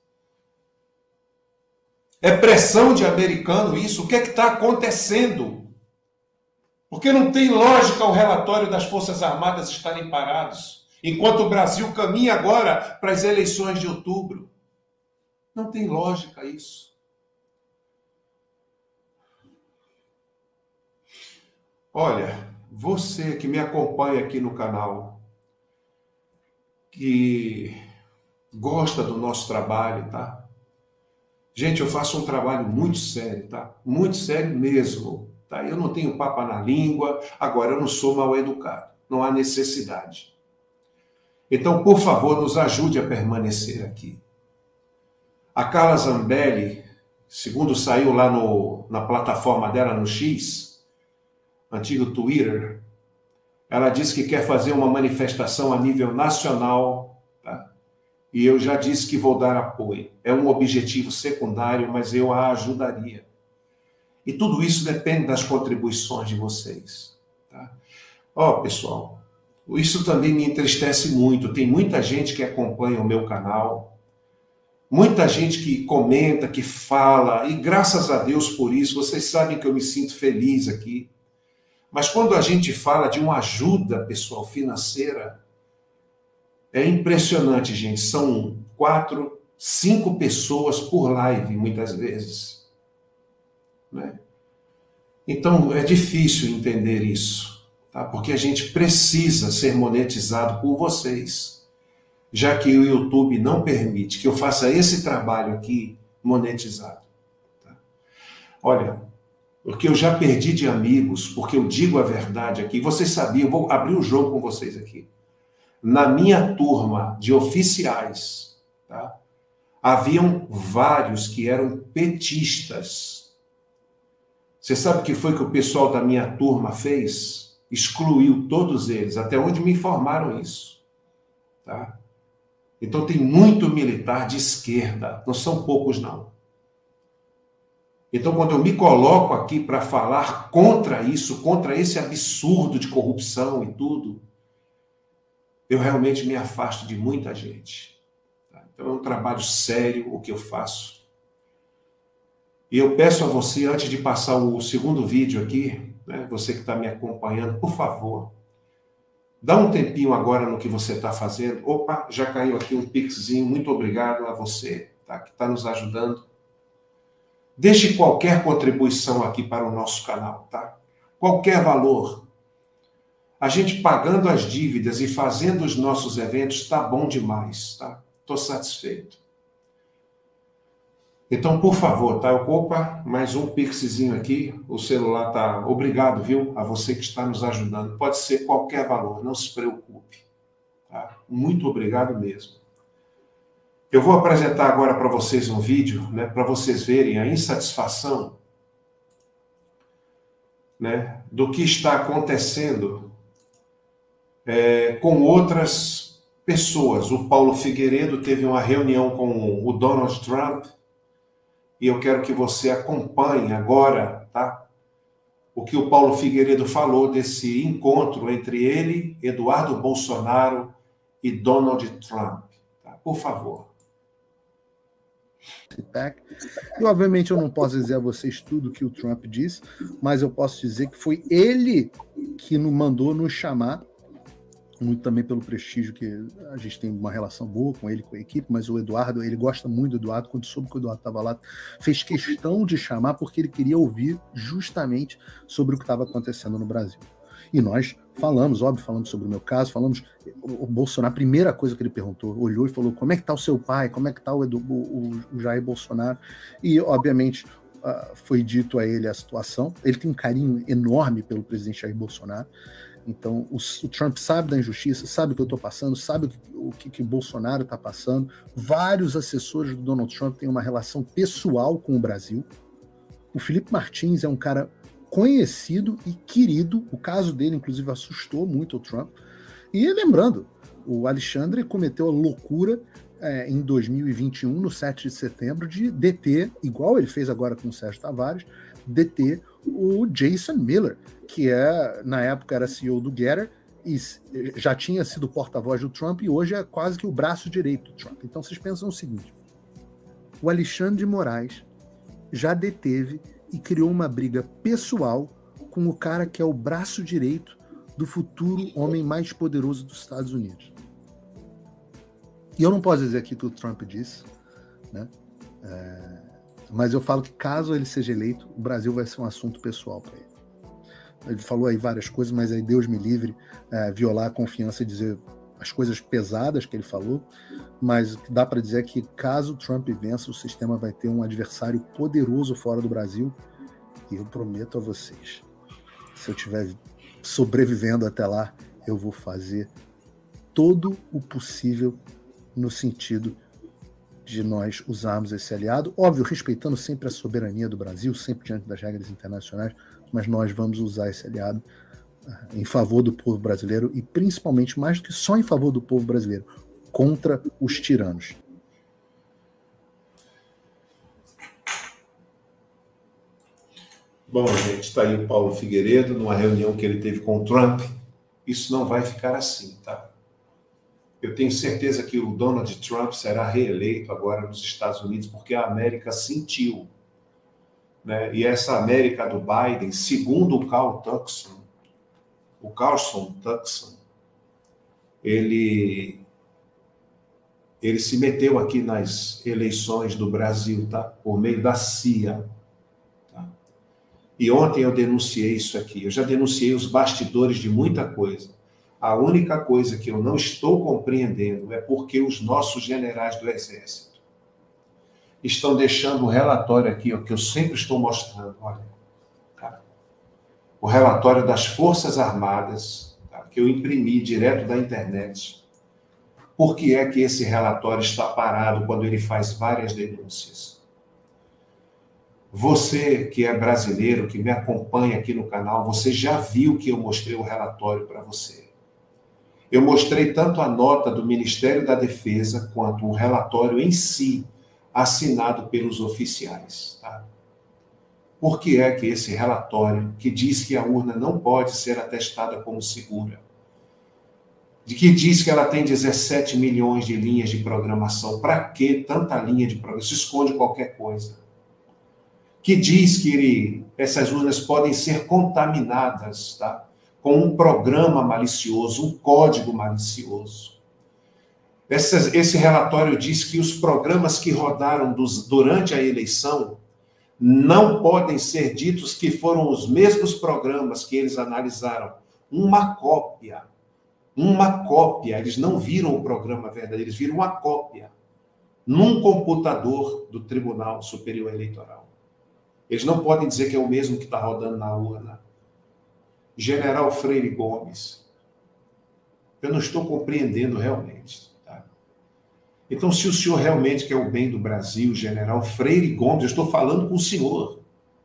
É pressão de americano isso? O que é que está acontecendo? Porque não tem lógica o relatório das Forças Armadas estarem parados, enquanto o Brasil caminha agora para as eleições de outubro. Não tem lógica isso. Olha... Você que me acompanha aqui no canal, que gosta do nosso trabalho, tá? Gente, eu faço um trabalho muito sério, tá? Muito sério mesmo, tá? Eu não tenho papa na língua, agora eu não sou mal educado, não há necessidade. Então, por favor, nos ajude a permanecer aqui. A Carla Zambelli, segundo saiu lá na plataforma dela no X, antigo Twitter, ela disse que quer fazer uma manifestação a nível nacional, tá? E eu já disse que vou dar apoio. É um objetivo secundário, mas eu a ajudaria. E tudo isso depende das contribuições de vocês. Tá? Ó, pessoal, isso também me entristece muito. Tem muita gente que acompanha o meu canal, muita gente que comenta, que fala, e graças a Deus por isso, vocês sabem que eu me sinto feliz aqui. Mas quando a gente fala de uma ajuda, pessoal, financeira, é impressionante, gente. São 4, 5 pessoas por live, muitas vezes. Né? Então, é difícil entender isso, tá? Porque a gente precisa ser monetizado por vocês, já que o YouTube não permite que eu faça esse trabalho aqui monetizado. Tá? Olha, porque eu já perdi de amigos, porque eu digo a verdade aqui. Vocês sabiam, eu vou abrir o jogo com vocês aqui. Na minha turma de oficiais, tá? Haviam vários que eram petistas. Você sabe o que foi que o pessoal da minha turma fez? Excluiu todos eles, até onde me informaram isso. Tá? Então tem muito militar de esquerda, não são poucos não. Então quando eu me coloco aqui para falar contra isso, contra esse absurdo de corrupção e tudo, eu realmente me afasto de muita gente. Tá? Então é um trabalho sério o que eu faço. E eu peço a você, antes de passar o segundo vídeo aqui, né, você que está me acompanhando, por favor, dá um tempinho agora no que você está fazendo. Opa, já caiu aqui um pixzinho, muito obrigado a você, tá, que está nos ajudando. Deixe qualquer contribuição aqui para o nosso canal, tá? Qualquer valor. A gente pagando as dívidas e fazendo os nossos eventos está bom demais, tá? Estou satisfeito. Então, por favor, tá? Opa, mais um pixzinho aqui. O celular tá... Obrigado, viu? A você que está nos ajudando. Pode ser qualquer valor, não se preocupe. Tá? Muito obrigado mesmo. Eu vou apresentar agora para vocês um vídeo, né? Para vocês verem a insatisfação, né? Do que está acontecendo com outras pessoas. O Paulo Figueiredo teve uma reunião com o Donald Trump, e eu quero que você acompanhe agora, tá? O que o Paulo Figueiredo falou desse encontro entre ele, Eduardo Bolsonaro e Donald Trump. Tá? Por favor.
E, obviamente, eu não posso dizer a vocês tudo que o Trump disse, mas eu posso dizer que foi ele que nos mandou nos chamar, muito também pelo prestígio que a gente tem uma relação boa com ele, com a equipe, mas o Eduardo, ele gosta muito do Eduardo. Quando soube que o Eduardo estava lá, fez questão de chamar porque ele queria ouvir justamente sobre o que estava acontecendo no Brasil. E nós falamos, óbvio, falamos sobre o meu caso, falamos, o Bolsonaro, a primeira coisa que ele perguntou, olhou e falou, como é que está o seu pai, como é que está o Jair Bolsonaro, e obviamente foi dito a ele a situação. Ele tem um carinho enorme pelo presidente Jair Bolsonaro. Então, o Trump sabe da injustiça, sabe o que eu estou passando, sabe o que o Bolsonaro está passando. Vários assessores do Donald Trump têm uma relação pessoal com o Brasil. O Felipe Martins é um cara conhecido e querido. O caso dele, inclusive, assustou muito o Trump. E lembrando, o Alexandre cometeu a loucura em 2021, no 7 de setembro, de deter, igual ele fez agora com o Sérgio Tavares, deter o Jason Miller, que na época era CEO do Getter e já tinha sido porta-voz do Trump e hoje é quase que o braço direito do Trump. Então vocês pensam o seguinte, o Alexandre de Moraes já deteve e criou uma briga pessoal com o cara que é o braço direito do futuro homem mais poderoso dos Estados Unidos. E eu não posso dizer aqui que o Trump disse, né? Mas eu falo que caso ele seja eleito, o Brasil vai ser um assunto pessoal para ele. Ele falou aí várias coisas, mas aí Deus me livre violar a confiança e dizer as coisas pesadas que ele falou, mas o que dá para dizer é que caso Trump vença, o sistema vai ter um adversário poderoso fora do Brasil, e eu prometo a vocês, se eu estiver sobrevivendo até lá, eu vou fazer todo o possível no sentido de nós usarmos esse aliado, óbvio, respeitando sempre a soberania do Brasil, sempre diante das regras internacionais, mas nós vamos usar esse aliado em favor do povo brasileiro e principalmente, mais do que só em favor do povo brasileiro, contra os tiranos.
Bom, gente, está aí o Paulo Figueiredo, numa reunião que ele teve com o Trump. Isso não vai ficar assim, tá? Eu tenho certeza que o Donald Trump será reeleito agora nos Estados Unidos, porque a América sentiu, né? E essa América do Biden, segundo o Carlson Tuxson, ele se meteu aqui nas eleições do Brasil, tá? Por meio da CIA. Tá? E ontem eu denunciei isso aqui. Eu já denunciei os bastidores de muita coisa. A única coisa que eu não estou compreendendo é porque os nossos generais do Exército estão deixando o relatório aqui, ó, que eu sempre estou mostrando. Olha, tá? O relatório das Forças Armadas, tá? Que eu imprimi direto da internet. Por que é que esse relatório está parado quando ele faz várias denúncias? Você que é brasileiro, que me acompanha aqui no canal, você já viu que eu mostrei o relatório para você. Eu mostrei tanto a nota do Ministério da Defesa quanto o relatório em si, assinado pelos oficiais. Tá? Por que é que esse relatório, que diz que a urna não pode ser atestada como segura, que diz que ela tem 17 milhões de linhas de programação, para que tanta linha de programação? Se esconde qualquer coisa. Que diz que essas urnas podem ser contaminadas, tá? Com um programa malicioso, um código malicioso. Esse relatório diz que os programas que rodaram durante a eleição não podem ser ditos que foram os mesmos programas que eles analisaram. Uma cópia. Eles não viram o programa verdadeiro, eles viram uma cópia num computador do Tribunal Superior Eleitoral. Eles não podem dizer que é o mesmo que está rodando na urna. General Freire Gomes, eu não estou compreendendo realmente. Tá? Então, se o senhor realmente quer o bem do Brasil, General Freire Gomes, eu estou falando com o senhor.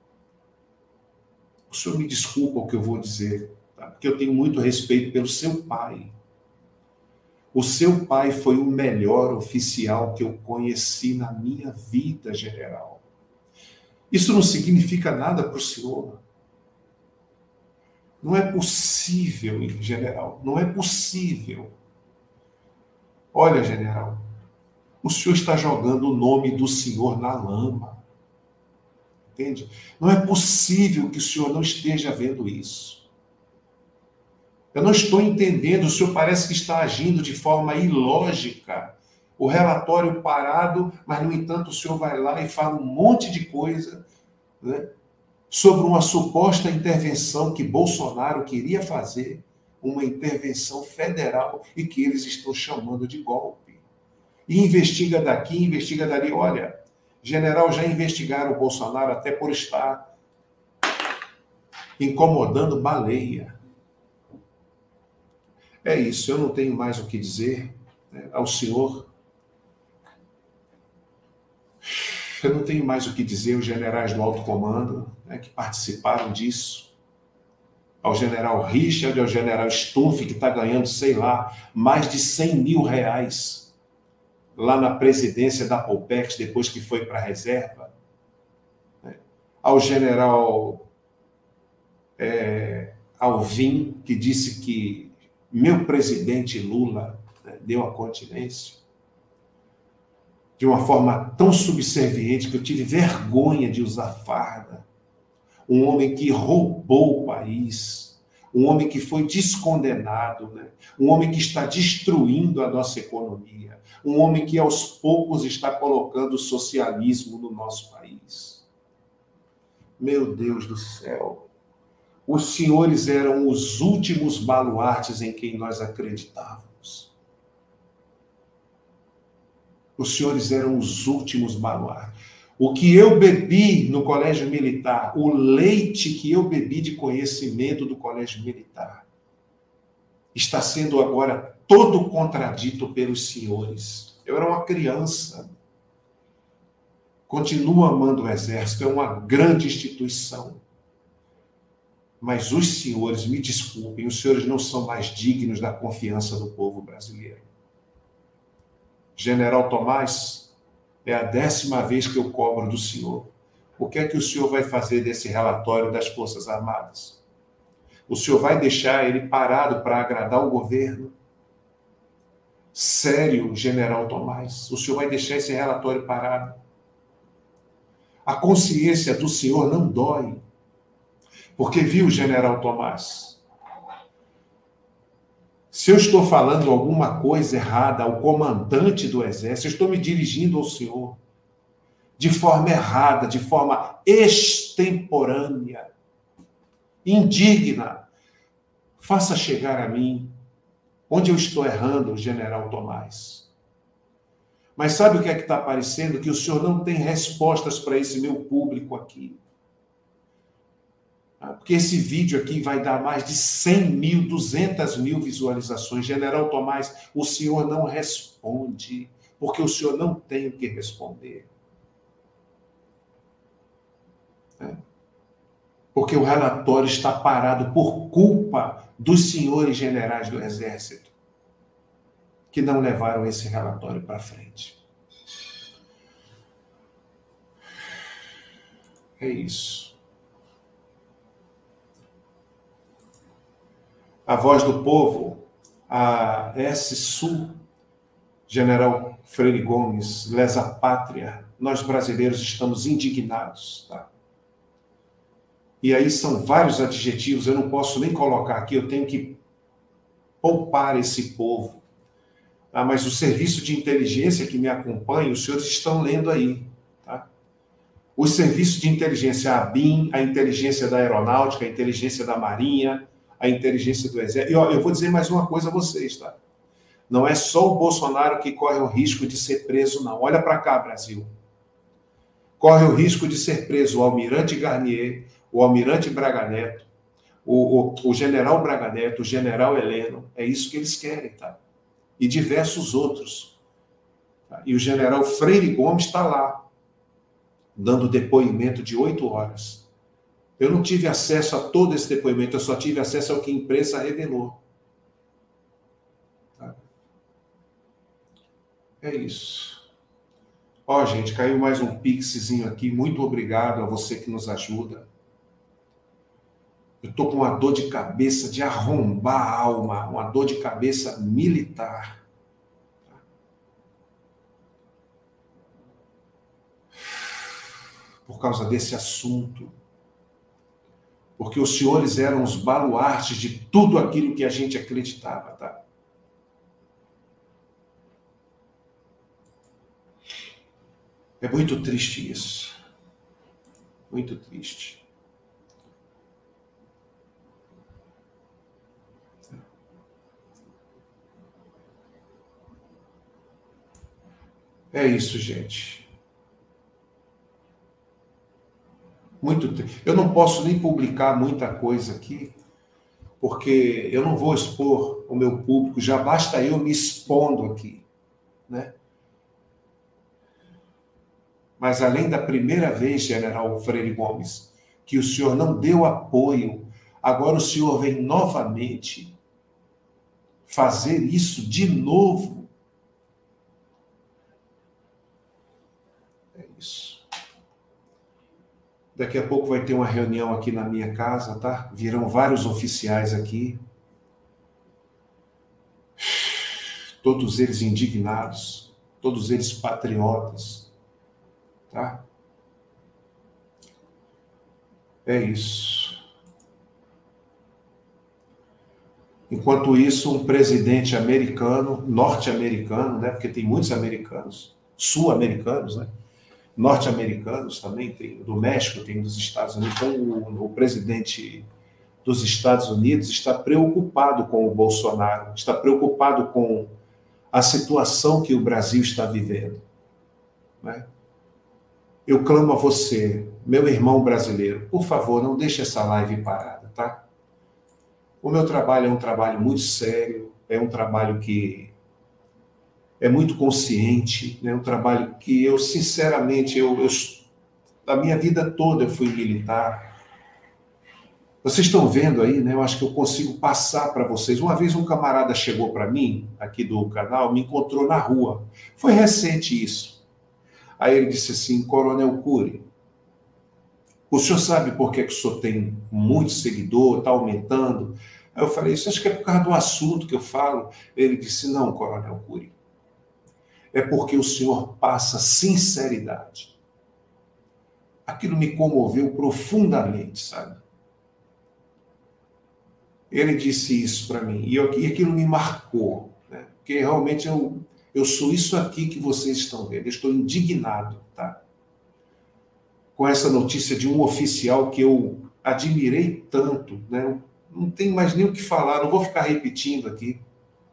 O senhor me desculpa o que eu vou dizer, tá? Porque eu tenho muito respeito pelo seu pai. O seu pai foi o melhor oficial que eu conheci na minha vida, general. Isso não significa nada para o senhor. Não é possível, general, não é possível. Olha, general, o senhor está jogando o nome do senhor na lama. Entende? Não é possível que o senhor não esteja vendo isso. Eu não estou entendendo, o senhor parece que está agindo de forma ilógica. O relatório parado, mas, no entanto, o senhor vai lá e fala um monte de coisa, né, sobre uma suposta intervenção que Bolsonaro queria fazer, uma intervenção federal, e que eles estão chamando de golpe. E investiga daqui, investiga dali. Olha, general, já investigaram o Bolsonaro até por estar incomodando baleia. É isso, eu não tenho mais o que dizer, né, ao senhor. Eu não tenho mais o que dizer aos generais do alto comando, né, que participaram disso. Ao general Richard, ao general Stumpf, que está ganhando, sei lá, mais de 100 mil reais lá na presidência da Polpex, depois que foi para a reserva. Né. Ao general Alvim, que disse que meu presidente Lula, né, deu a continência de uma forma tão subserviente que eu tive vergonha de usar farda. Um homem que roubou o país, um homem que foi descondenado, né? Um homem que está destruindo a nossa economia, um homem que aos poucos está colocando o socialismo no nosso país. Meu Deus do céu! Os senhores eram os últimos baluartes em quem nós acreditávamos. Os senhores eram os últimos baluartes. O que eu bebi no colégio militar, o leite que eu bebi de conhecimento do colégio militar, está sendo agora todo contradito pelos senhores. Eu era uma criança. Continuo amando o Exército, é uma grande instituição. Mas os senhores, me desculpem, os senhores não são mais dignos da confiança do povo brasileiro. General Tomás, é a 10ª vez que eu cobro do senhor. O que é que o senhor vai fazer desse relatório das Forças Armadas? O senhor vai deixar ele parado para agradar o governo? Sério, General Tomás, o senhor vai deixar esse relatório parado? A consciência do senhor não dói. Porque, viu, General Tomás, se eu estou falando alguma coisa errada ao comandante do Exército, eu estou me dirigindo ao senhor de forma errada, de forma extemporânea, indigna. Faça chegar a mim onde eu estou errando, General Tomás. Mas sabe o que é que está aparecendo? Que o senhor não tem respostas para esse meu público aqui. Porque esse vídeo aqui vai dar mais de 100 mil, 200 mil visualizações. General Tomás, o senhor não responde, porque o senhor não tem o que responder. Porque o relatório está parado por culpa dos senhores generais do Exército, que não levaram esse relatório para frente. É isso. A voz do povo, a S-Sul, General Freire Gomes, lesa pátria, nós brasileiros estamos indignados, tá? E aí são vários adjetivos, eu não posso nem colocar aqui, eu tenho que poupar esse povo. Ah, mas o serviço de inteligência que me acompanha, os senhores estão lendo aí. Tá? Os serviços de inteligência, a ABIN, a inteligência da aeronáutica, a inteligência da marinha, a inteligência do exército. E ó, eu vou dizer mais uma coisa a vocês, tá? Não é só o Bolsonaro que corre o risco de ser preso, não. Olha para cá, Brasil. Corre o risco de ser preso o almirante Garnier, o almirante Braga Neto, o general Braga Neto, o general Heleno. É isso que eles querem, tá? E diversos outros. Tá? E o general Freire Gomes está lá, dando depoimento de 8 horas. Eu não tive acesso a todo esse depoimento, eu só tive acesso ao que a imprensa revelou. Tá? É isso. Ó, gente, caiu mais um pixzinho aqui. Muito obrigado a você que nos ajuda. Eu estou com uma dor de cabeça de arrombar a alma, uma dor de cabeça militar. Por causa desse assunto. Porque os senhores eram os baluartes de tudo aquilo que a gente acreditava, tá? É muito triste isso. Muito triste. É isso, gente. Muito triste. Eu não posso nem publicar muita coisa aqui, porque eu não vou expor o meu público, já basta eu me expondo aqui, né? Mas além da primeira vez, General Freire Gomes, que o senhor não deu apoio, agora o senhor vem novamente fazer isso de novo. É isso. Daqui a pouco vai ter uma reunião aqui na minha casa, tá? Virão vários oficiais aqui. Todos eles indignados, todos eles patriotas. Tá? É isso. Enquanto isso, um presidente americano, norte-americano, né? Porque tem muitos americanos, sul-americanos, né? Norte-americanos também, tem do México, tem dos Estados Unidos. Então, o presidente dos Estados Unidos está preocupado com o Bolsonaro, está preocupado com a situação que o Brasil está vivendo, né? Eu clamo a você, meu irmão brasileiro, por favor, não deixe essa live parada, tá? O meu trabalho é um trabalho muito sério, é um trabalho que é muito consciente, é um trabalho que eu, sinceramente, a minha vida toda eu fui militar. Vocês estão vendo aí, né? Eu acho que eu consigo passar para vocês. Uma vez um camarada chegou para mim, aqui do canal, me encontrou na rua. Foi recente isso. Aí ele disse assim: Coronel Cury, O senhor sabe por que o senhor tem muito seguidor, está aumentando? Aí eu falei, isso acho que é por causa do assunto que eu falo. Ele disse, não, Coronel Cury, é porque o senhor passa sinceridade. Aquilo me comoveu profundamente, sabe? Ele disse isso para mim, e aquilo me marcou, né? Porque realmente eu sou isso aqui que vocês estão vendo, eu estou indignado, tá? Com essa notícia de um oficial que eu admirei tanto, né? Não tem mais nem o que falar, não vou ficar repetindo aqui.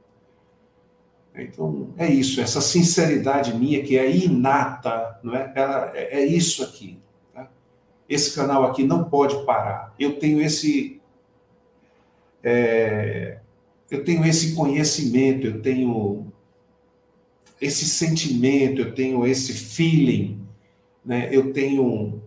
Então, é isso, essa sinceridade minha que é inata, não é? É isso aqui. Tá? Esse canal aqui não pode parar. Eu tenho esse conhecimento, eu tenho esse sentimento, eu tenho esse feeling, né? Eu tenho...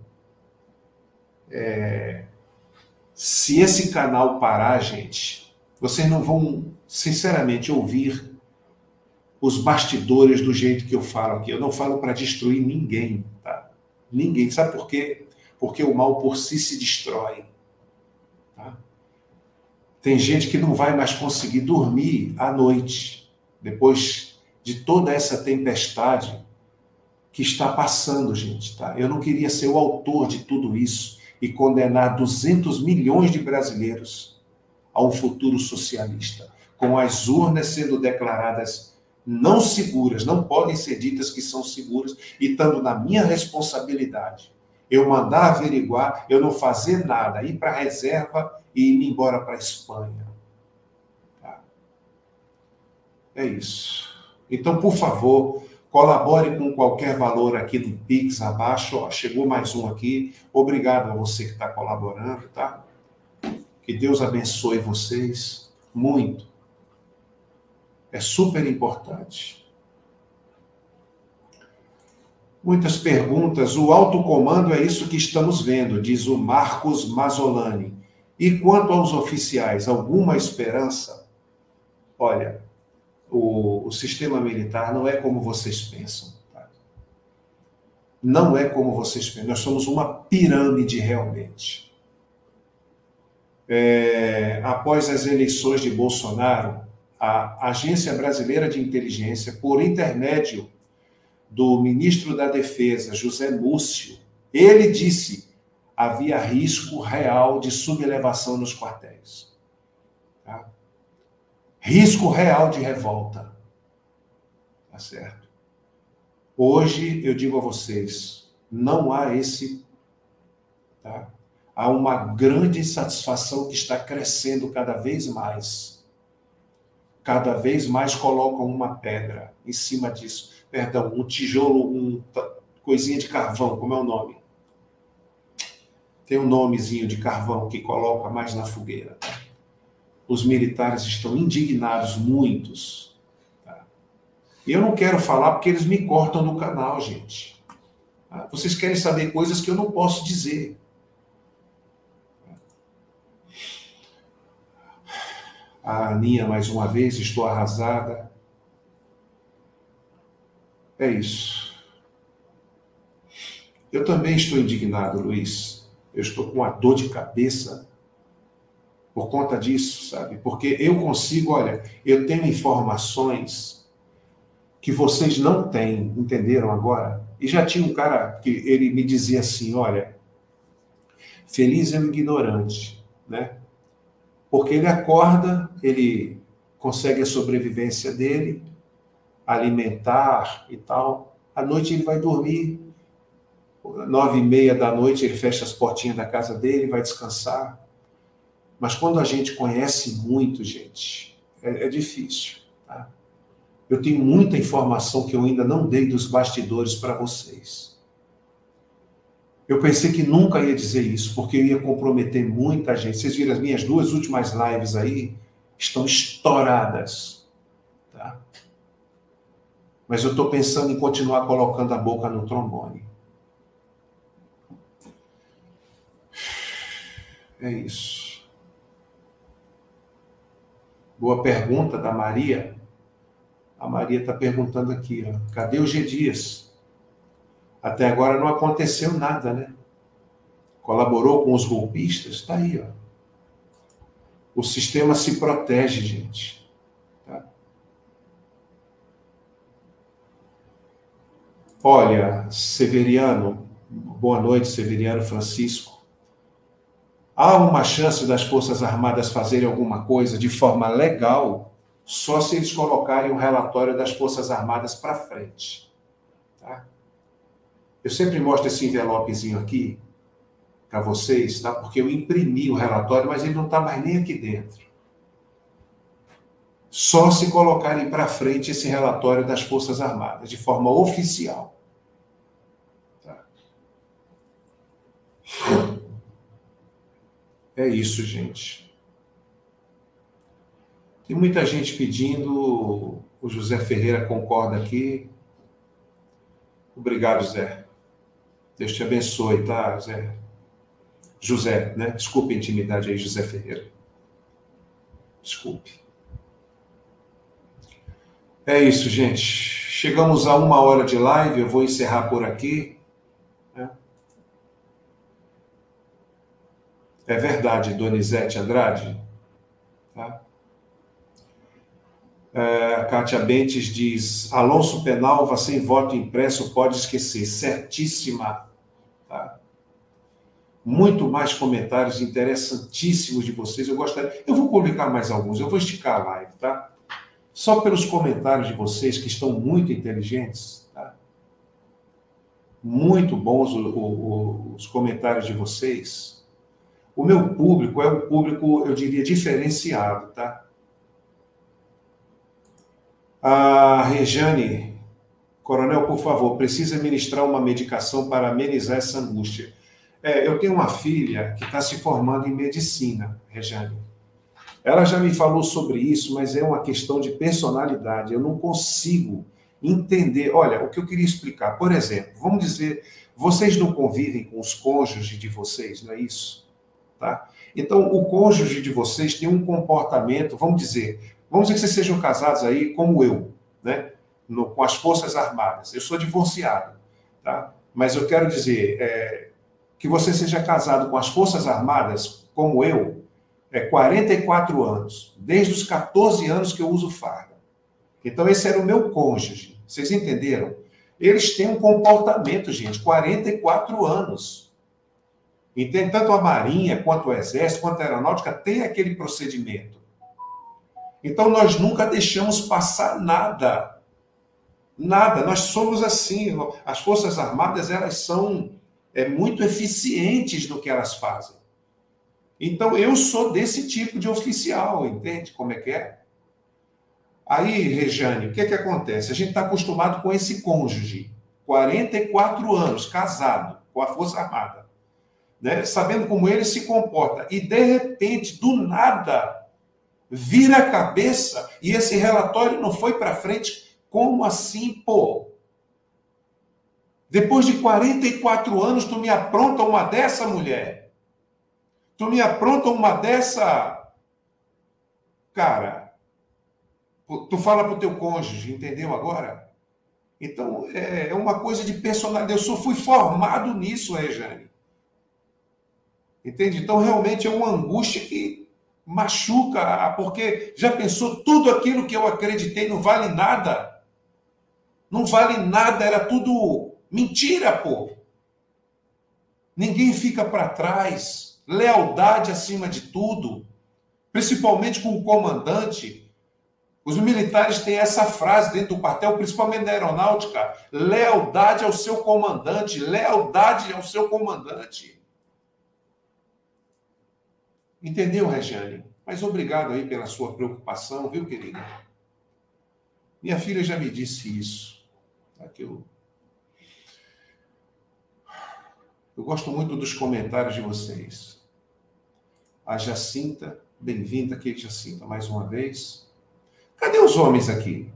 se esse canal parar, gente, vocês não vão, sinceramente, ouvir os bastidores do jeito que eu falo aqui. Eu não falo para destruir ninguém, tá? Ninguém. Sabe por quê? Porque o mal por si se destrói. Tá? Tem gente que não vai mais conseguir dormir à noite, depois de toda essa tempestade que está passando, gente. Tá? Eu não queria ser o autor de tudo isso e condenar 200 milhões de brasileiros a um futuro socialista, com as urnas sendo declaradas não seguras, não podem ser ditas que são seguras, e estando na minha responsabilidade, eu mandar averiguar, eu não fazer nada, ir para a reserva e ir embora para a Espanha. Tá? É isso. Então, por favor, colabore com qualquer valor aqui do Pix abaixo. Ó, chegou mais um aqui. Obrigado a você que está colaborando, tá? Que Deus abençoe vocês muito. É super importante. Muitas perguntas. O alto comando é isso que estamos vendo, diz o Marcos Mazzolani. E quanto aos oficiais, alguma esperança? Olha, o sistema militar não é como vocês pensam. Tá? Não é como vocês pensam. Nós somos uma pirâmide realmente. Após as eleições de Bolsonaro, a Agência Brasileira de Inteligência, por intermédio do ministro da Defesa, José Múcio, ele disse: havia risco real de sublevação nos quartéis. Tá? Risco real de revolta. Tá certo? Hoje, eu digo a vocês, não há esse... Tá? Há uma grande insatisfação que está crescendo cada vez mais. Cada vez mais colocam uma pedra em cima disso. Perdão, um tijolo, coisinha de carvão, como é o nome? Tem um nomezinho de carvão que coloca mais na fogueira. Tá? Os militares estão indignados, muitos. Tá? E eu não quero falar porque eles me cortam do canal, gente. Tá? Vocês querem saber coisas que eu não posso dizer. A Aninha, mais uma vez, estou arrasada. É isso. Eu também estou indignado, Luiz. Eu estou com uma dor de cabeça por conta disso, sabe? Porque eu consigo, olha, eu tenho informações que vocês não têm, entenderam agora? E já tinha um cara que ele me dizia assim, olha, feliz é o ignorante, né? Porque ele acorda, ele consegue a sobrevivência dele, alimentar e tal. À noite ele vai dormir, 9h30 da noite ele fecha as portinhas da casa dele, vai descansar. Mas quando a gente conhece muito, gente, é difícil. Tá? Eu tenho muita informação que eu ainda não dei dos bastidores para vocês. Eu pensei que nunca ia dizer isso, porque eu ia comprometer muita gente. Vocês viram, as minhas 2 últimas lives aí estão estouradas. Tá? Mas eu estou pensando em continuar colocando a boca no trombone. É isso. Boa pergunta da Maria. A Maria está perguntando aqui, ó, cadê o G. Dias? Até agora não aconteceu nada, né? colaborou com os golpistas, está aí, ó. O sistema se protege, gente. Tá? Olha, Severiano, boa noite, Severiano Francisco. Há uma chance das Forças Armadas fazerem alguma coisa de forma legal só se eles colocarem o relatório das Forças Armadas para frente. Tá? Eu sempre mostro esse envelopezinho aqui para vocês, tá? Porque eu imprimi o relatório, mas ele não está mais nem aqui dentro. Só se colocarem para frente esse relatório das Forças Armadas, de forma oficial. Tá? É isso, gente. Tem muita gente pedindo, o José Ferreira concorda aqui. Obrigado, Zé. Deus te abençoe, tá, Zé? José, né? Desculpe a intimidade aí, José Ferreira. Desculpe. É isso, gente. Chegamos a 1 hora de live, eu vou encerrar por aqui. É verdade, Donizete Andrade. Tá? A Kátia Bentes diz, Alonso Penalva sem voto impresso pode esquecer. Certíssima. Tá? Muito mais comentários interessantíssimos de vocês. Eu vou publicar mais alguns, eu vou esticar a live, tá? Só pelos comentários de vocês, que estão muito inteligentes, tá? Muito bons os comentários de vocês. O meu público é um público, eu diria, diferenciado, tá? A Rejane, coronel, por favor, precisa ministrar uma medicação para amenizar essa angústia. Eu tenho uma filha que está se formando em medicina, Rejane. Ela já me falou sobre isso, mas é uma questão de personalidade. Eu não consigo entender. Olha, o que eu queria explicar, por exemplo, vamos dizer, vocês não convivem com os cônjuges de vocês, não é isso? Tá? Então, o cônjuge de vocês tem um comportamento, vamos dizer que vocês sejam casados aí como eu, né? Com as Forças Armadas. Eu sou divorciado, tá? Mas eu quero dizer, que você seja casado com as Forças Armadas, como eu, 44 anos, desde os 14 anos que eu uso farda. Então, esse era o meu cônjuge. Vocês entenderam? Eles têm um comportamento, gente, 44 anos. Entende? Tanto a Marinha, quanto o Exército, quanto a Aeronáutica, tem aquele procedimento. Então, nós nunca deixamos passar nada. Nada. Nós somos assim. As Forças Armadas, elas são muito eficientes no que elas fazem. Então, eu sou desse tipo de oficial, entende como é que é? Aí, Rejane, o que acontece? A gente está acostumado com esse cônjuge, 44 anos, casado com a Força Armada, né? Sabendo como ele se comporta, e de repente, do nada, vira a cabeça e esse relatório não foi para frente. Como assim, pô? Depois de 44 anos, tu me apronta uma dessa, mulher? Tu me apronta uma dessa? Cara, tu fala pro teu cônjuge, entendeu agora? Então, é uma coisa de personalidade. Eu fui formado nisso, Rejane. Entende? Então, realmente é uma angústia que machuca, porque já pensou, tudo aquilo que eu acreditei não vale nada? Não vale nada, era tudo mentira, pô. Ninguém fica para trás. Lealdade acima de tudo, principalmente com o comandante. Os militares têm essa frase dentro do quartel, principalmente da Aeronáutica: lealdade ao seu comandante, lealdade ao seu comandante. Entendeu, Regiane? Mas obrigado aí pela sua preocupação, viu, querida? Minha filha já me disse isso. Tá? Que eu gosto muito dos comentários de vocês. A Jacinta, bem-vinda aqui, Jacinta, mais uma vez. Cadê os homens aqui?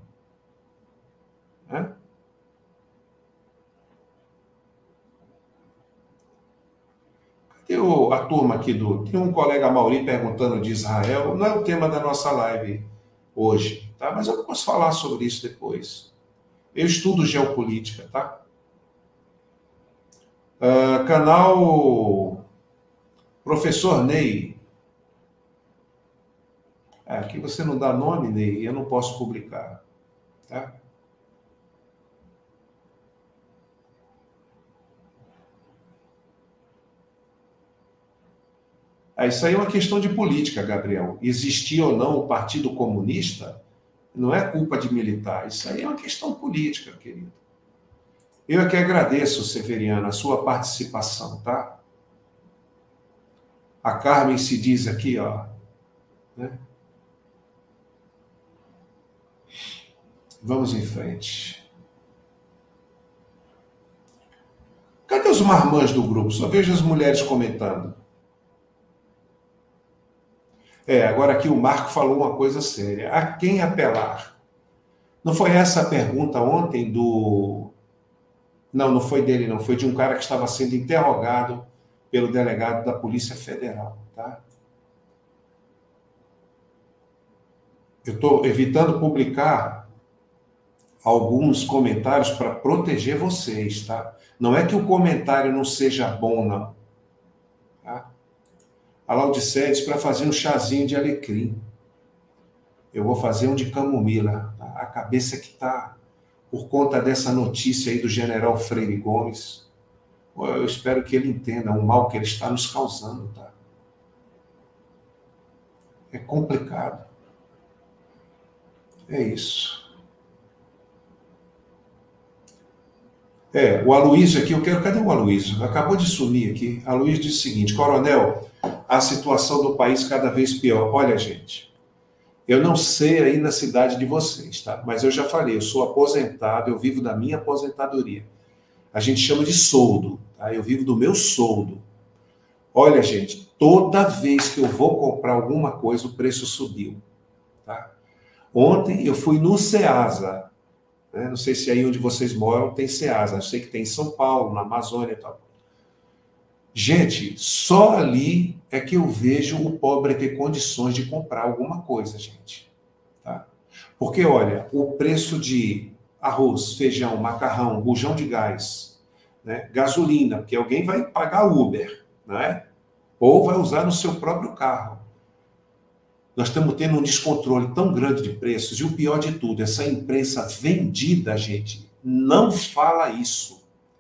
Cadê a turma aqui Tem um colega Mauri perguntando de Israel. Não é o tema da nossa live hoje, tá? Mas eu posso falar sobre isso depois. Eu estudo geopolítica, tá? Canal Professor Ney. Aqui você não dá nome, Ney, eu não posso publicar. Tá? Isso aí é uma questão de política, Gabriel. Existir ou não o Partido Comunista não é culpa de militar. Isso aí é uma questão política, querido. Eu é que agradeço, Severiano, a sua participação, tá? A Carmen se diz aqui, ó. Né? Vamos em frente. Cadê os marmãs do grupo? Só vejo as mulheres comentando. Agora aqui o Marco falou uma coisa séria. A quem apelar? Não foi essa a pergunta ontem do... Não foi dele, não. Foi de um cara que estava sendo interrogado pelo delegado da Polícia Federal, tá? Eu estou evitando publicar alguns comentários para proteger vocês, tá? Não é que o comentário não seja bom, não. Tá? A Laudicea diz para fazer um chazinho de alecrim. Eu vou fazer um de camomila. Tá? A cabeça que está por conta dessa notícia aí do general Freire Gomes. Eu espero que ele entenda o mal que ele está nos causando, tá? É complicado. É isso. O Aloysio aqui, eu quero... Cadê o Aloysio? Acabou de sumir aqui. A Aloysio disse o seguinte: Coronel, a situação do país cada vez pior. Olha, gente, eu não sei aí na cidade de vocês, tá? Mas eu já falei, eu sou aposentado, eu vivo da minha aposentadoria. A gente chama de soldo, tá? Eu vivo do meu soldo. Olha, gente, toda vez que eu vou comprar alguma coisa, o preço subiu, tá? Ontem eu fui no Ceasa, né? Não sei se aí onde vocês moram tem Ceasa, eu sei que tem em São Paulo, na Amazônia e tal. Gente, só ali é que eu vejo o pobre ter condições de comprar alguma coisa, gente. Tá? Porque, olha, o preço de arroz, feijão, macarrão, bujão de gás, né? Gasolina, porque alguém vai pagar Uber, né? Ou vai usar no seu próprio carro. Nós estamos tendo um descontrole tão grande de preços, e o pior de tudo, essa imprensa vendida, gente, não fala isso.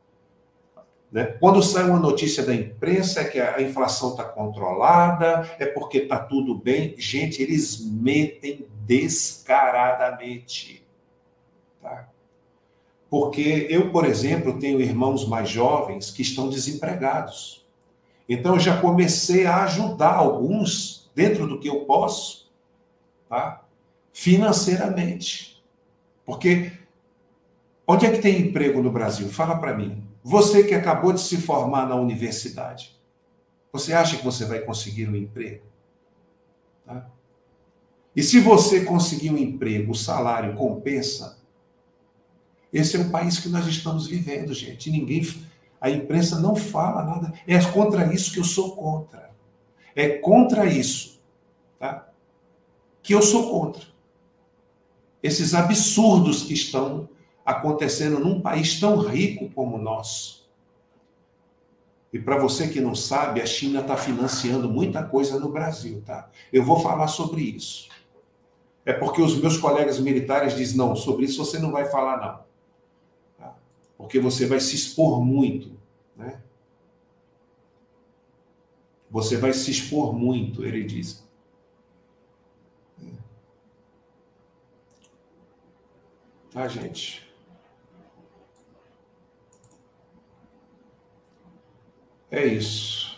Né? Quando sai uma notícia da imprensa é que a inflação está controlada, é porque está tudo bem. Gente, eles mentem descaradamente. Tá? Porque eu, por exemplo, tenho irmãos mais jovens que estão desempregados. Então, eu já comecei a ajudar alguns, dentro do que eu posso, tá? Financeiramente. Porque onde é que tem emprego no Brasil? Fala para mim. Você que acabou de se formar na universidade, você acha que você vai conseguir um emprego? Tá? E se você conseguir um emprego, o salário compensa? Esse é o país que nós estamos vivendo, gente. A imprensa não fala nada. É contra isso que eu sou contra. É contra isso, tá? Que eu sou contra. Esses absurdos que estão acontecendo num país tão rico como o nosso. E para você que não sabe, a China está financiando muita coisa no Brasil, tá? Eu vou falar sobre isso. É porque os meus colegas militares dizem, não, sobre isso você não vai falar, não. Tá? Porque você vai se expor muito, né? Você vai se expor muito, ele diz. Tá, gente? É isso.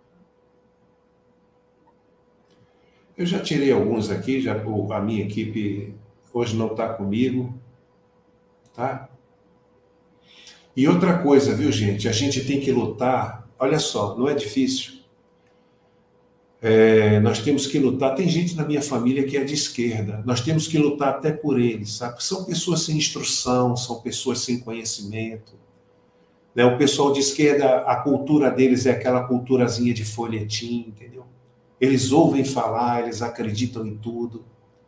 Eu já tirei alguns aqui, a minha equipe hoje não está comigo, tá? E outra coisa, viu, gente? A gente tem que lutar. Olha só, não é difícil. Nós temos que lutar. Tem gente na minha família que é de esquerda. Nós temos que lutar até por eles, sabe? São pessoas sem instrução, são pessoas sem conhecimento. Né? O pessoal de esquerda, a cultura deles é aquela culturazinha de folhetim, entendeu? Eles ouvem falar, eles acreditam em tudo.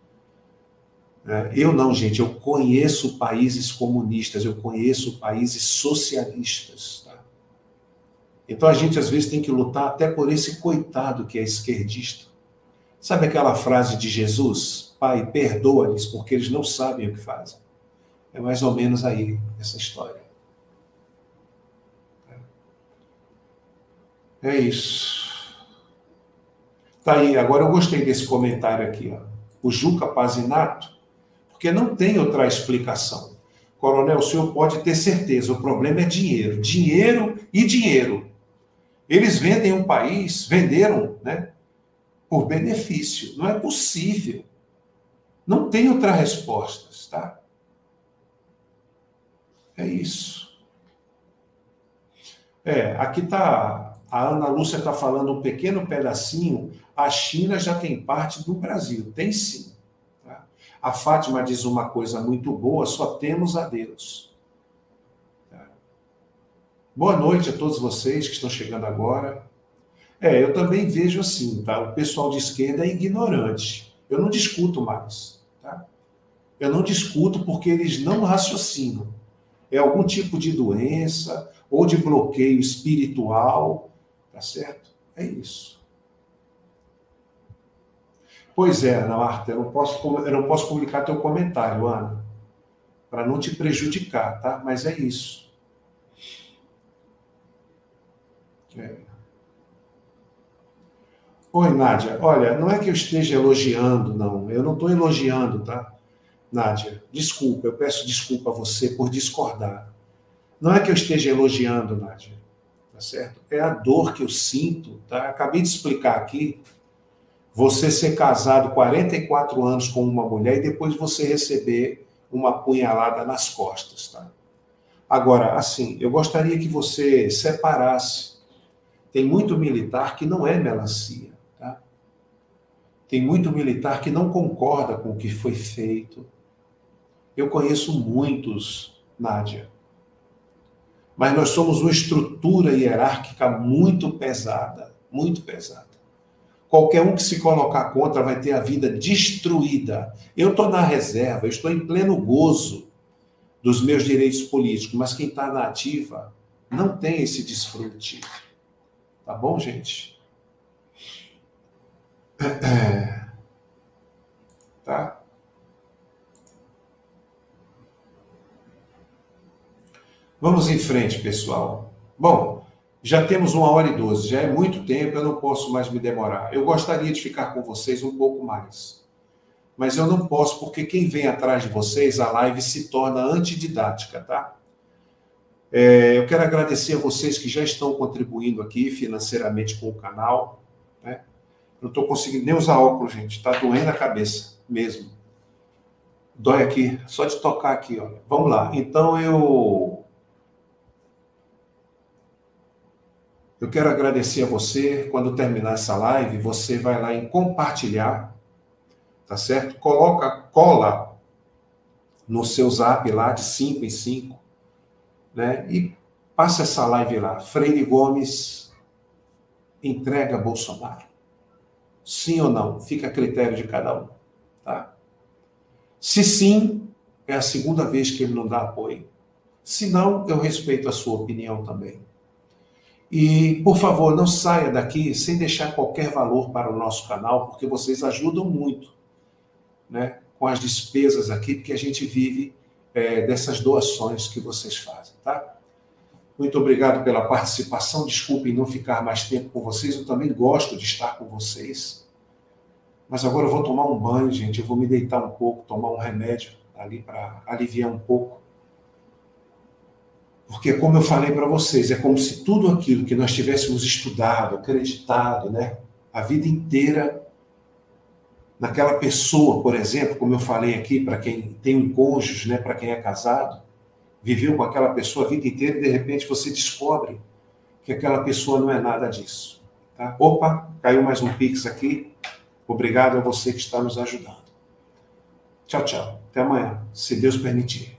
Eu não, gente. Eu conheço países comunistas, eu conheço países socialistas. Tá? Então a gente às vezes tem que lutar até por esse coitado que é esquerdista. Sabe aquela frase de Jesus? Pai, perdoa-lhes porque eles não sabem o que fazem. É mais ou menos aí essa história. É isso. Tá aí, agora eu gostei desse comentário aqui, ó. O Juca Pazinato, porque não tem outra explicação. Coronel, o senhor pode ter certeza, o problema é dinheiro. Dinheiro e dinheiro. Eles vendem um país, venderam, né, por benefício. Não é possível. Não tem outra resposta, tá? É isso. Aqui tá, a Ana Lúcia está falando um pequeno pedacinho, a China já tem parte do Brasil, tem sim. Tá? A Fátima diz uma coisa muito boa, só temos a Deus. Tá? Boa noite a todos vocês que estão chegando agora. Eu também vejo assim, tá? O pessoal de esquerda é ignorante. Eu não discuto mais, tá? Eu não discuto porque eles não raciocinam. É algum tipo de doença ou de bloqueio espiritual, tá certo? É isso. Pois é, Ana Marta, eu não posso publicar teu comentário, Ana, para não te prejudicar, tá? Mas é isso. Oi, Nádia. Olha, não é que eu esteja elogiando, não. Eu não estou elogiando, tá? Nádia, desculpa, eu peço desculpa a você por discordar. Não é que eu esteja elogiando, Nádia, tá certo? É a dor que eu sinto, tá? Acabei de explicar aqui, você ser casado 44 anos com uma mulher e depois você receber uma punhalada nas costas, tá? Agora, assim, eu gostaria que você separasse. Tem muito militar que não é melancia, tá? Tem muito militar que não concorda com o que foi feito. Eu conheço muitos, Nádia. Mas nós somos uma estrutura hierárquica muito pesada, muito pesada. Qualquer um que se colocar contra vai ter a vida destruída. Eu estou na reserva, eu estou em pleno gozo dos meus direitos políticos, mas quem está na ativa não tem esse desfrute. Tá bom, gente? Tá? Vamos em frente, pessoal. Bom, já temos 1h12, já é muito tempo, eu não posso mais me demorar. Eu gostaria de ficar com vocês um pouco mais. Mas eu não posso, porque quem vem atrás de vocês, a live se torna antididática, tá? Eu quero agradecer a vocês que já estão contribuindo aqui financeiramente com o canal. Né? Não estou conseguindo nem usar óculos, gente. Está doendo a cabeça mesmo. Dói aqui, só de tocar aqui. Olha. Vamos lá. Então, eu quero agradecer a você. Quando terminar essa live, você vai lá em compartilhar, tá certo? Cola no seu zap lá de 5 em 5, né? E passa essa live lá. Freire Gomes entrega Bolsonaro. Sim ou não? Fica a critério de cada um, tá? Se sim, é a segunda vez que ele não dá apoio. Se não, eu respeito a sua opinião também. E, por favor, não saia daqui sem deixar qualquer valor para o nosso canal, porque vocês ajudam muito, né, com as despesas aqui, porque a gente vive dessas doações que vocês fazem, tá? Muito obrigado pela participação. Desculpem não ficar mais tempo com vocês. Eu também gosto de estar com vocês. Mas agora eu vou tomar um banho, gente. Eu vou me deitar um pouco, tomar um remédio ali para aliviar um pouco. Porque, como eu falei para vocês, é como se tudo aquilo que nós tivéssemos estudado, acreditado, né, a vida inteira, naquela pessoa, por exemplo, como eu falei aqui, para quem tem um cônjuge, né, para quem é casado, viveu com aquela pessoa a vida inteira e, de repente, você descobre que aquela pessoa não é nada disso. Tá? Opa, caiu mais um Pix aqui. Obrigado a você que está nos ajudando. Tchau, tchau. Até amanhã, se Deus permitir.